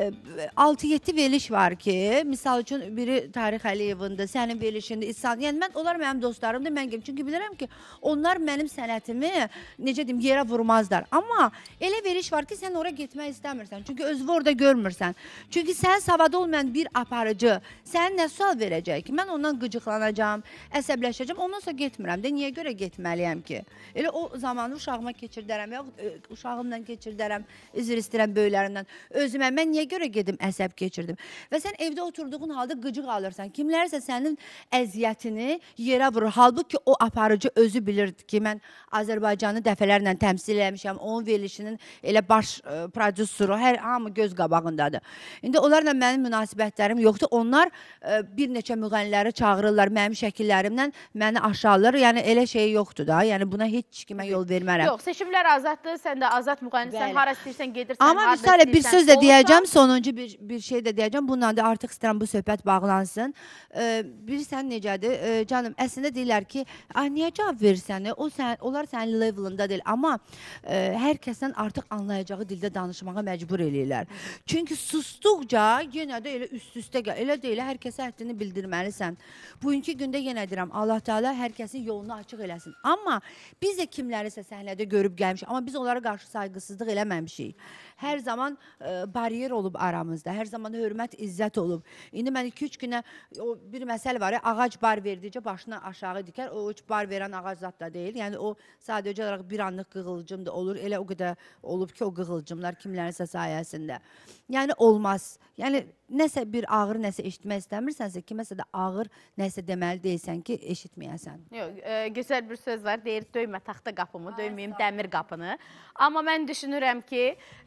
6-7 veriliş var ki, misal üçün biri Tarix Əliyevində, sənin verilişində, İsa'nın, yəni mən, onlar mənim dostlarımdır, mən çünki bilirəm ki, onlar mənim sənətimi, necə deyim, yerə vurmazlar. Amma elə veriş var ki, sən oraya getmək istəmirsən. Çünki özünü orada görmürsən. Çünki sən savad olmayan bir aparıcı, sən nə sual verəcək ki, mən ondan qıcıqlanacağım, əsəbləşəcəm, ondan sonra getmirəm də, niyə görə getməliyəm ki? Elə o zamanı uşağıma keçirdərəm, yaxud uşağımla keçirdərəm, üzr istəyirəm böylərindən. Özümə, mən niyə görə gedim, əsəb keçirdim? Və sən evdə oturduğun halda qıcıq alırsan. Kimlərsə sənin əziyyətini yerə vurur. Halbuki o aparıcı özü bilirdi ki, mən Azərbaycanı dəfələrlə təmsil eləmişəm, onun verilişinin elə baş prodüsuru, hər hamı göz qabağındadır. İndi onlarla mənim münasibətlərim yoxdur. Onlar bir neçə müğənniləri çağırırlar, mənim şəkillərimlə məni aşağılar. Yəni elə şey yoxdur da. Yəni buna heç kimə yol vermərəm. Yox, seçimlər azaddır. Sən də azad müğənnisən, hara istəyirsən gedirsən, amma misal bir söz də deyəcəm, sonuncu bir şey də deyəcəm. Bununla da artıq istəyirəm bu söhbət bağlansın. Bilirsən necədir? Canım, əslində deyirlər ki, niyə cavab verirsən? Onlar sənin levelında deyil. Amma hər kəsdən artıq anlayacağı dildə danışmağa məcbur eləyirlər. Çünki sustuqca yenə də elə üst-üstə gəl. Elə deyil, hər kəsə həddini bildirməlisən. Bugünkü gündə yenə deyirəm, Allah Teala hər kəsin yolunu açıq eləsin. Amma biz də kimlərisə səhnədə görüb gəlmişik. Amma biz onlara qarşı sayğısızlıq eləməmişik. Hər zaman bariyer olub aramızda. Hər zaman hörmət, izzət olub. İndi mən 2-3 günə bir məsələ var ya, ağac bar verdikcə başına aşağı dikər. O üç bar verən ağac zat da deyil. Yəni o sadəcə olaraq bir anlıq qığılcım da olur. Elə o qədər olub ki, o qığılcımlar kimlərinsə sayəsində. Yəni olmaz. Yəni nəsə bir ağır nəsə eşitmək istəmirsənsə, kiməsə də ağır nəsə deməli deyilsən ki, eşitməyəsən. Yox, gözəl bir söz var. Deyir, döymə taxta qapımı, döyməyim dəmir qapını. Amma mən düşünürəm ki,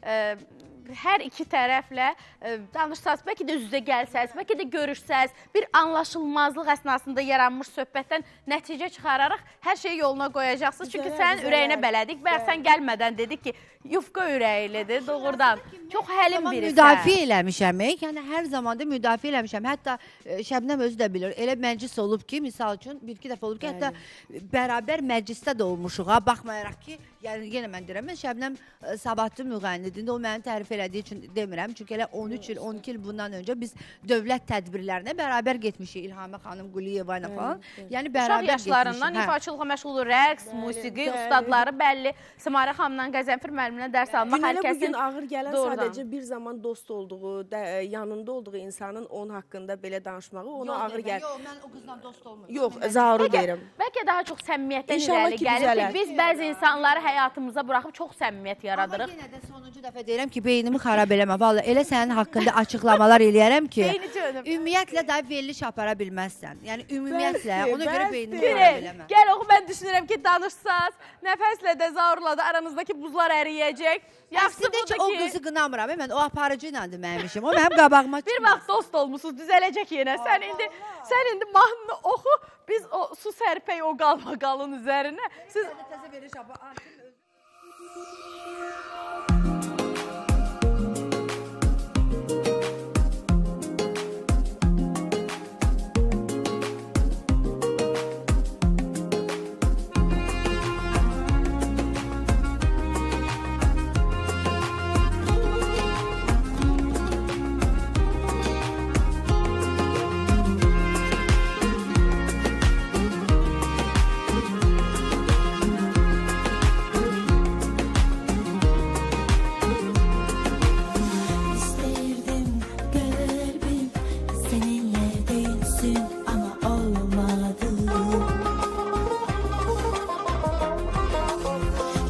hər iki tərəflə danışsaz, bəlkə də üz-üzə gəlsəz, bəlkə də görüşsəz, bir anlaşılmazlıq əsnasında yaranmış söhbətdən nəticə çıxararaq hər şeyi yoluna qoyacaqsınız. Çünki sən ürəyinə bələdik. Bəlkə sən gəlmədən dedik ki, yufqa ürəyilədir, doğrudan. Çox həlim birisən. Müdafiə eləmişəm, yəni hər zamanda müdafiə eləmişəm. Hətta Şəbnəm özü də bilir, elə məclis olub ki, misal üçün, bir-iki dəfə olub ki, hətta bərabər məclisdə də olmuşuq, baxmayaraq ki, yəni yenə mən deyirəm, mən Şəbnəm savadlı müğənnidir, o məni tərif elədiyi üçün demirəm, çünki elə 13 il, 12 il bundan öncə biz dövlət tədbirlərinə bərabər getmişik, İlhamə xanım, Quliyeva ilə falan, yəni bərabər getmişik. Uşaq yaşlarından ifaçılığa məşğul rəqs, musiqi, ustadları bəlli, Səmarə xanımdan Qəzənfir müəllimlə dərs almaq hər kəsin bugün ağır gələn sadəcə bir zaman dost olduğu, yanında olduğu insanın onun haqqında belə danışmağı ona ağır gəlir. Yox, mən o qızla dost olmuyorum. Yox, Zaru deyirəm. Bəlkə daha çox səmimiyyətdən irəli gəlir ki, biz bəzi insanları həyatımıza buraxıb çox səmimiyyət yaradırıq. Amma yenə də sonuncu dəfə deyirəm ki, beynimi xarab eləmə. Vallahi elə sənin haqqında açıqlamalar eləyərəm ki, ümumiyyətlə da veriliş apara bilməzsən. Yəni ümumiyyətlə, ona görə beynimi xarab eləmə. Gəl oxu, mən düşünürəm ki, danışsaz, nəfəslə də Zaurla da aranızdakı buzlar əriyəcək. Yaxşıdır ki, o qızı qınamıram. Mən o aparıcı ilə deməmişim. O mənim qabağıma çıxmaz. Bir vaxt dost olmuşsunuz, düzələcək yenə. Sən indi mahnını oxu, biz o su sərpək o qalın üzərinə. Siz... Təzə veriş apara.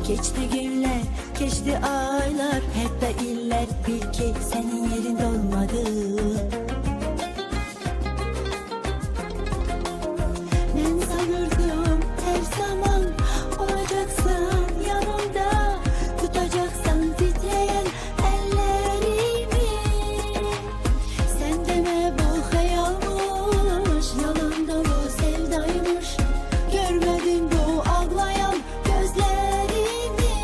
Geçti günler, geçti aylar, hep de iller bil ki senin yerin dolmadı. Ben sanırdım her zaman olacaksın yanımda, tutacaksan titreyen ellerimi. Sen deme bu hayalmış, yalan dolu sevdaymış. Görmedin bu ağlayan gözlerimi.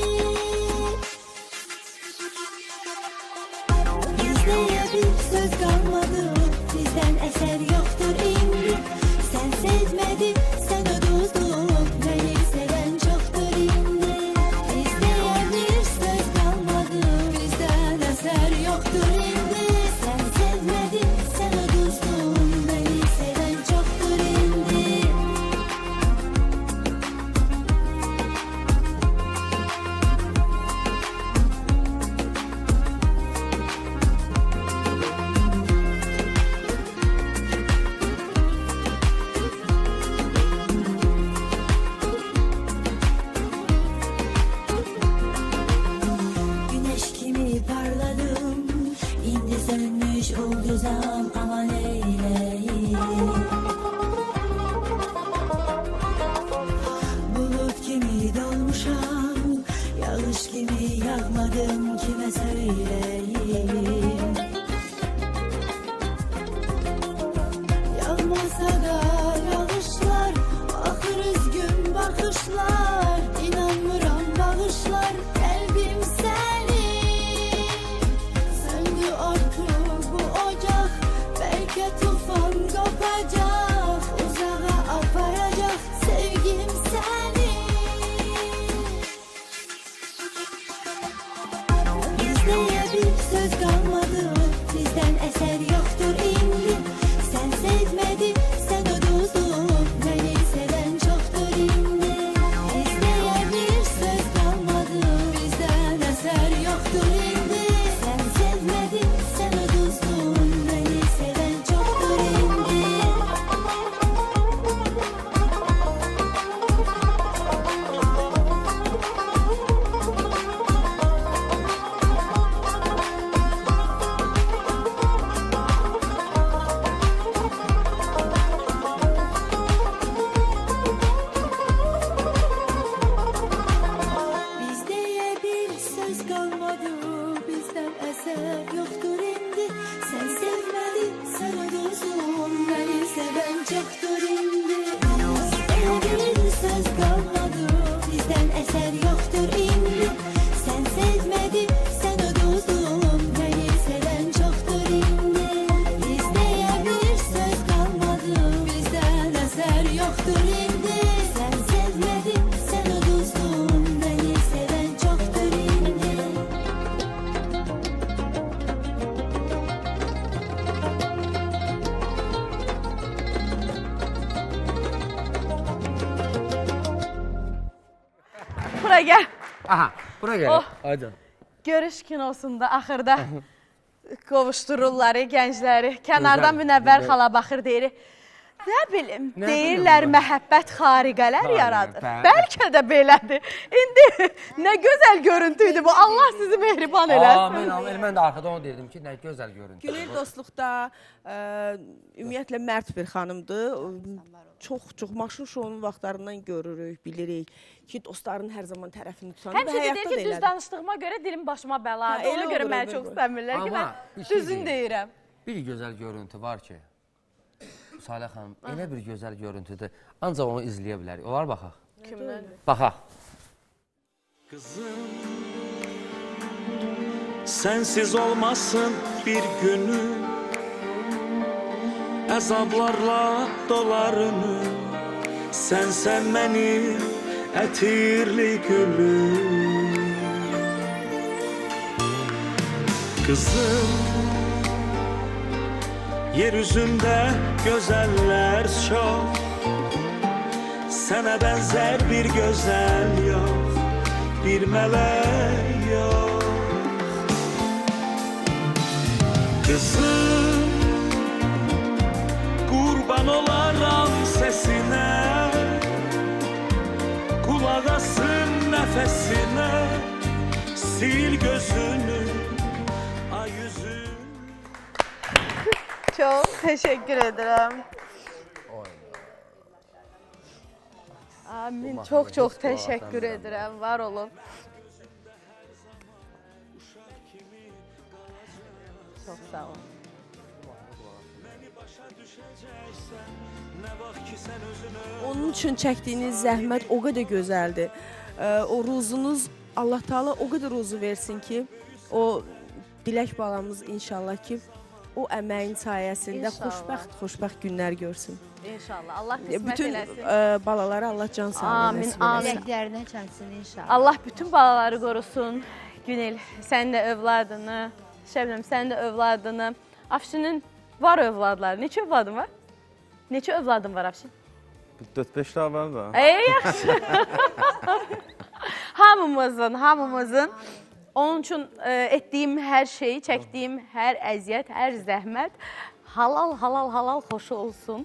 Bizde bir söz kalmadı, bizden eser yoktur indi. Sen sevmedin, sen ödüzdün, beni seven çoktur indi. Bizde bir söz kalmadı, bizden eser yoktur indi. Sen sevmedin, sen ödüzdün, beni seven çoktur indi. Güneş gibi parladım, indi sönmüş oldu zam, aman eyleyim. Bulut gibi dolmuşam, yağış gibi yağmadım, kime söyleyeyim. Yağmasa da yağışlar, bakır üzgün bakışlar. İnanmıram bağışlar, kalbim seni. Söndü artık bu ocak, belki tufan kopacak. Uzağa aparacak sevgim seni. Bizde bir söz kalmadı, bizden eser yoktur indi. Sen sevmedin, sen ödüzdün, beni seven çoktur indi. Bizde bir söz kalmadı, bizden eser yoktur indi. Sen sevmedin, sen ödüzdün, beni seven çoktur indi. Bizde bir söz kalmadı, bizden eser yoktur indi. Sen sevmedin, sen ödüzdün, beni seven çoktur indi. Bizde bir söz kalmadı, bizden eser yoktur indi. Sen sevmedin, sen ödüzdün, beni seven çoktur indi. Bizde bir söz kalmadı, bizden eser yoktur indi. Sen sevmedin, sen ödüzdün, beni seven çoktur indi. Bura gel. Aha, bura gəl. Oh. Aycan. Görüş kinosunda axırda qovuşdururlar gəncləri. Kənardan Münəvvər xala baxır deyir. Nə bilim, deyirlər məhəbbət xariqələr yaradır. Bəlkə də belədir. İndi nə gözəl görüntüydü bu. Allah sizi mehriban eləsin. Amin, amin. Mən də arxada onu dedim ki, nə gözəl görüntü. Günel dostluqda ümumiyyətlə mərd bir xanımdır. Çox maşın şounun vaxtlarından görürük, bilirik ki, dostların hər zaman tərəfini tutan. Həmçə deyir ki, düz danışdığıma görə dilim başıma bəladır. Ona görə məni çox istəmirlər ki, mən düzün deyirəm. Bir gözəl görüntü var ki, Salih xanım, elə bir gözəl görüntüdür. Ancaq onu izləyə bilərik. Olar baxaq. Kimdən? Baxaq. Kızım, sensiz olmasın bir günü, əzablarla dolarını. Sen mənim ətirli gülüm. Kızım, yeryüzünde güzeller çok, sana benzer bir güzel yok, bir melek yok. Kızım, kurban olaram sesine, kulak asın nefesine sil gözünü ay yüzünü. Çok teşekkür ederim. Amin. Çok teşekkür ederim. Var olun. Çok sağ olun. Onun üçün çəkdiyiniz zəhmət o qədər gözəldir. O ruzunuz, Allah Taala o qədər ruzu versin ki, o Dilək balamız inşallah ki, o əməyin sayəsində xoşbəxt günlər görsün. İnşallah. Allah qismət bütün eləsin. Bütün balalara Allah can sağlığı nəsib eləsin. Diləklərinə çatsın inşallah. Allah bütün balaları qorusun. Günel, sən də övladını, Şəbnəm, sən də övladını. Afşinin var övladları. Neçə övladın var? Neçə övladın var Afşin? 4-5 daha var da. Yaxşı. Hamımızın onun üçün etdiyim hər şey, çəkdiyim hər əziyyət, hər zəhmət halal xoş olsun.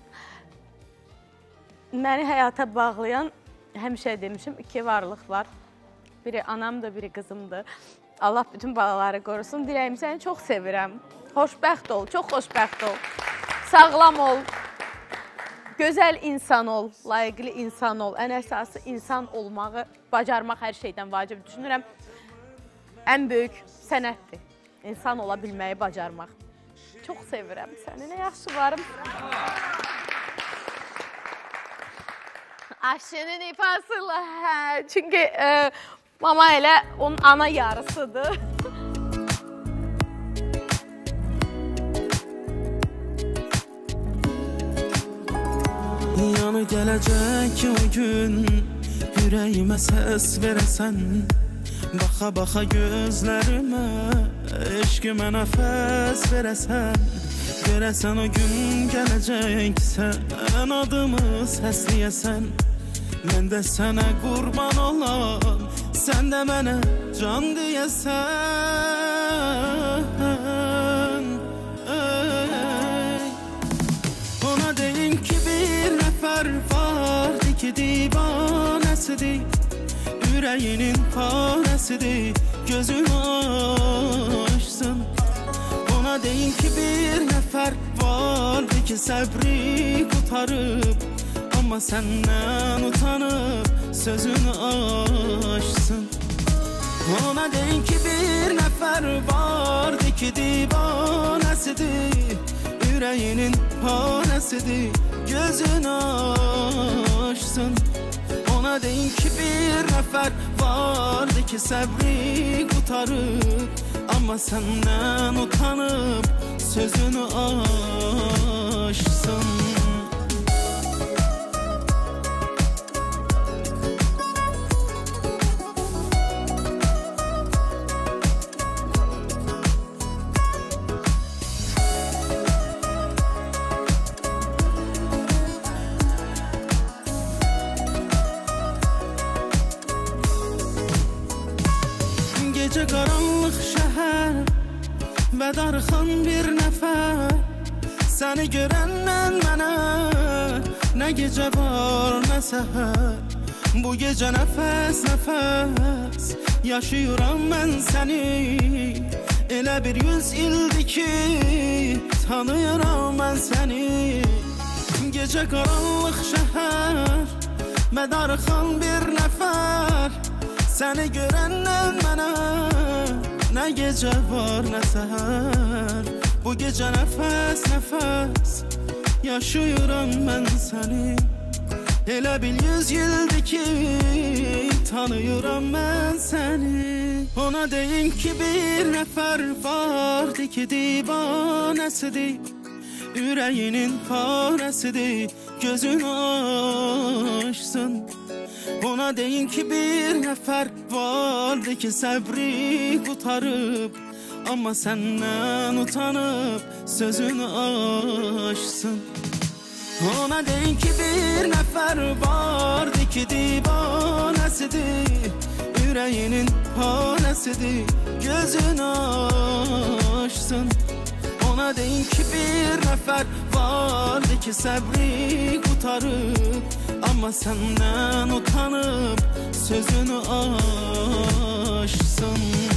Məni həyata bağlayan, həmişə demişim, 2 varlıq var. Biri anamdır, biri qızımdır. Allah bütün balaları qorusun. Diləyim, səni çox sevirəm. Xoşbəxt ol, çox xoşbəxt ol. Sağlam ol. Gözəl insan ol, layiqli insan ol. Ən əsası insan olmağı bacarmaq hər şeydən vacib düşünürəm. Ən böyük sənətdir. İnsan ola bilməyi bacarmaq. Çox sevirəm səni. Nə yaxşı varım. Afşinin ifasıyla, çünki mama elə onun ana yarısıdır. Yanı gələcək o gün, ürəyimə səs verəsən, baxa-baxa gözlərimə, eşqimə nəfəs verəsən. Görəsən o gün gələcək, sən adımı səsləyəsən. Mən də sənə qurban olam, sən də mənə can deyəsən. Ona deyin ki bir nəfər vardı ki divanəsidir, ürəyinin parəsidir, gözünü açsın. Ona deyin ki bir nəfər vardı ki səbri qutarıb, amma səndən utanıb sözünü açsın. Ona deyin ki bir nəfər vardı ki divanəsidir, ürəyinin parəsidir, gözünü açsın. Ona deyin ki bir nəfər vardı ki səbri qutarıb, amma səndən utanıb sözünü açsın. Gecə qaranlıq şəhər və darıxan bir nəfər, səni görəndən mənə nə gecə var, nə səhər. Bu gecə nəfəs nəfəs yaşayıram mən səni, elə bir 100 ildir ki tanıyıram mən səni. Gecə qaranlıq şəhər və darıxan bir nəfər, səni görəndən mənə nə gecə var, nə səhər. Bu gecə nəfəs nəfəs yaşayıram mən səni, elə bil 100 ildir ki tanıyıram mən səni. Ona deyin ki bir nəfər vardı ki divanəsidir, ürəyinin parəsidir, gözünü açsın. Ona deyin ki bir nəfər vardı ki səbri qutarıb, amma səndən utanıb sözünü açsın. Ona deyin ki bir nəfər vardı ki divanəsidir, ürəyinin parəsidir, gözünü açsın. Ona deyin ki bir nəfər vardı ki səbri qutarıb, amma Ama senden utanıp sözünü aşsın.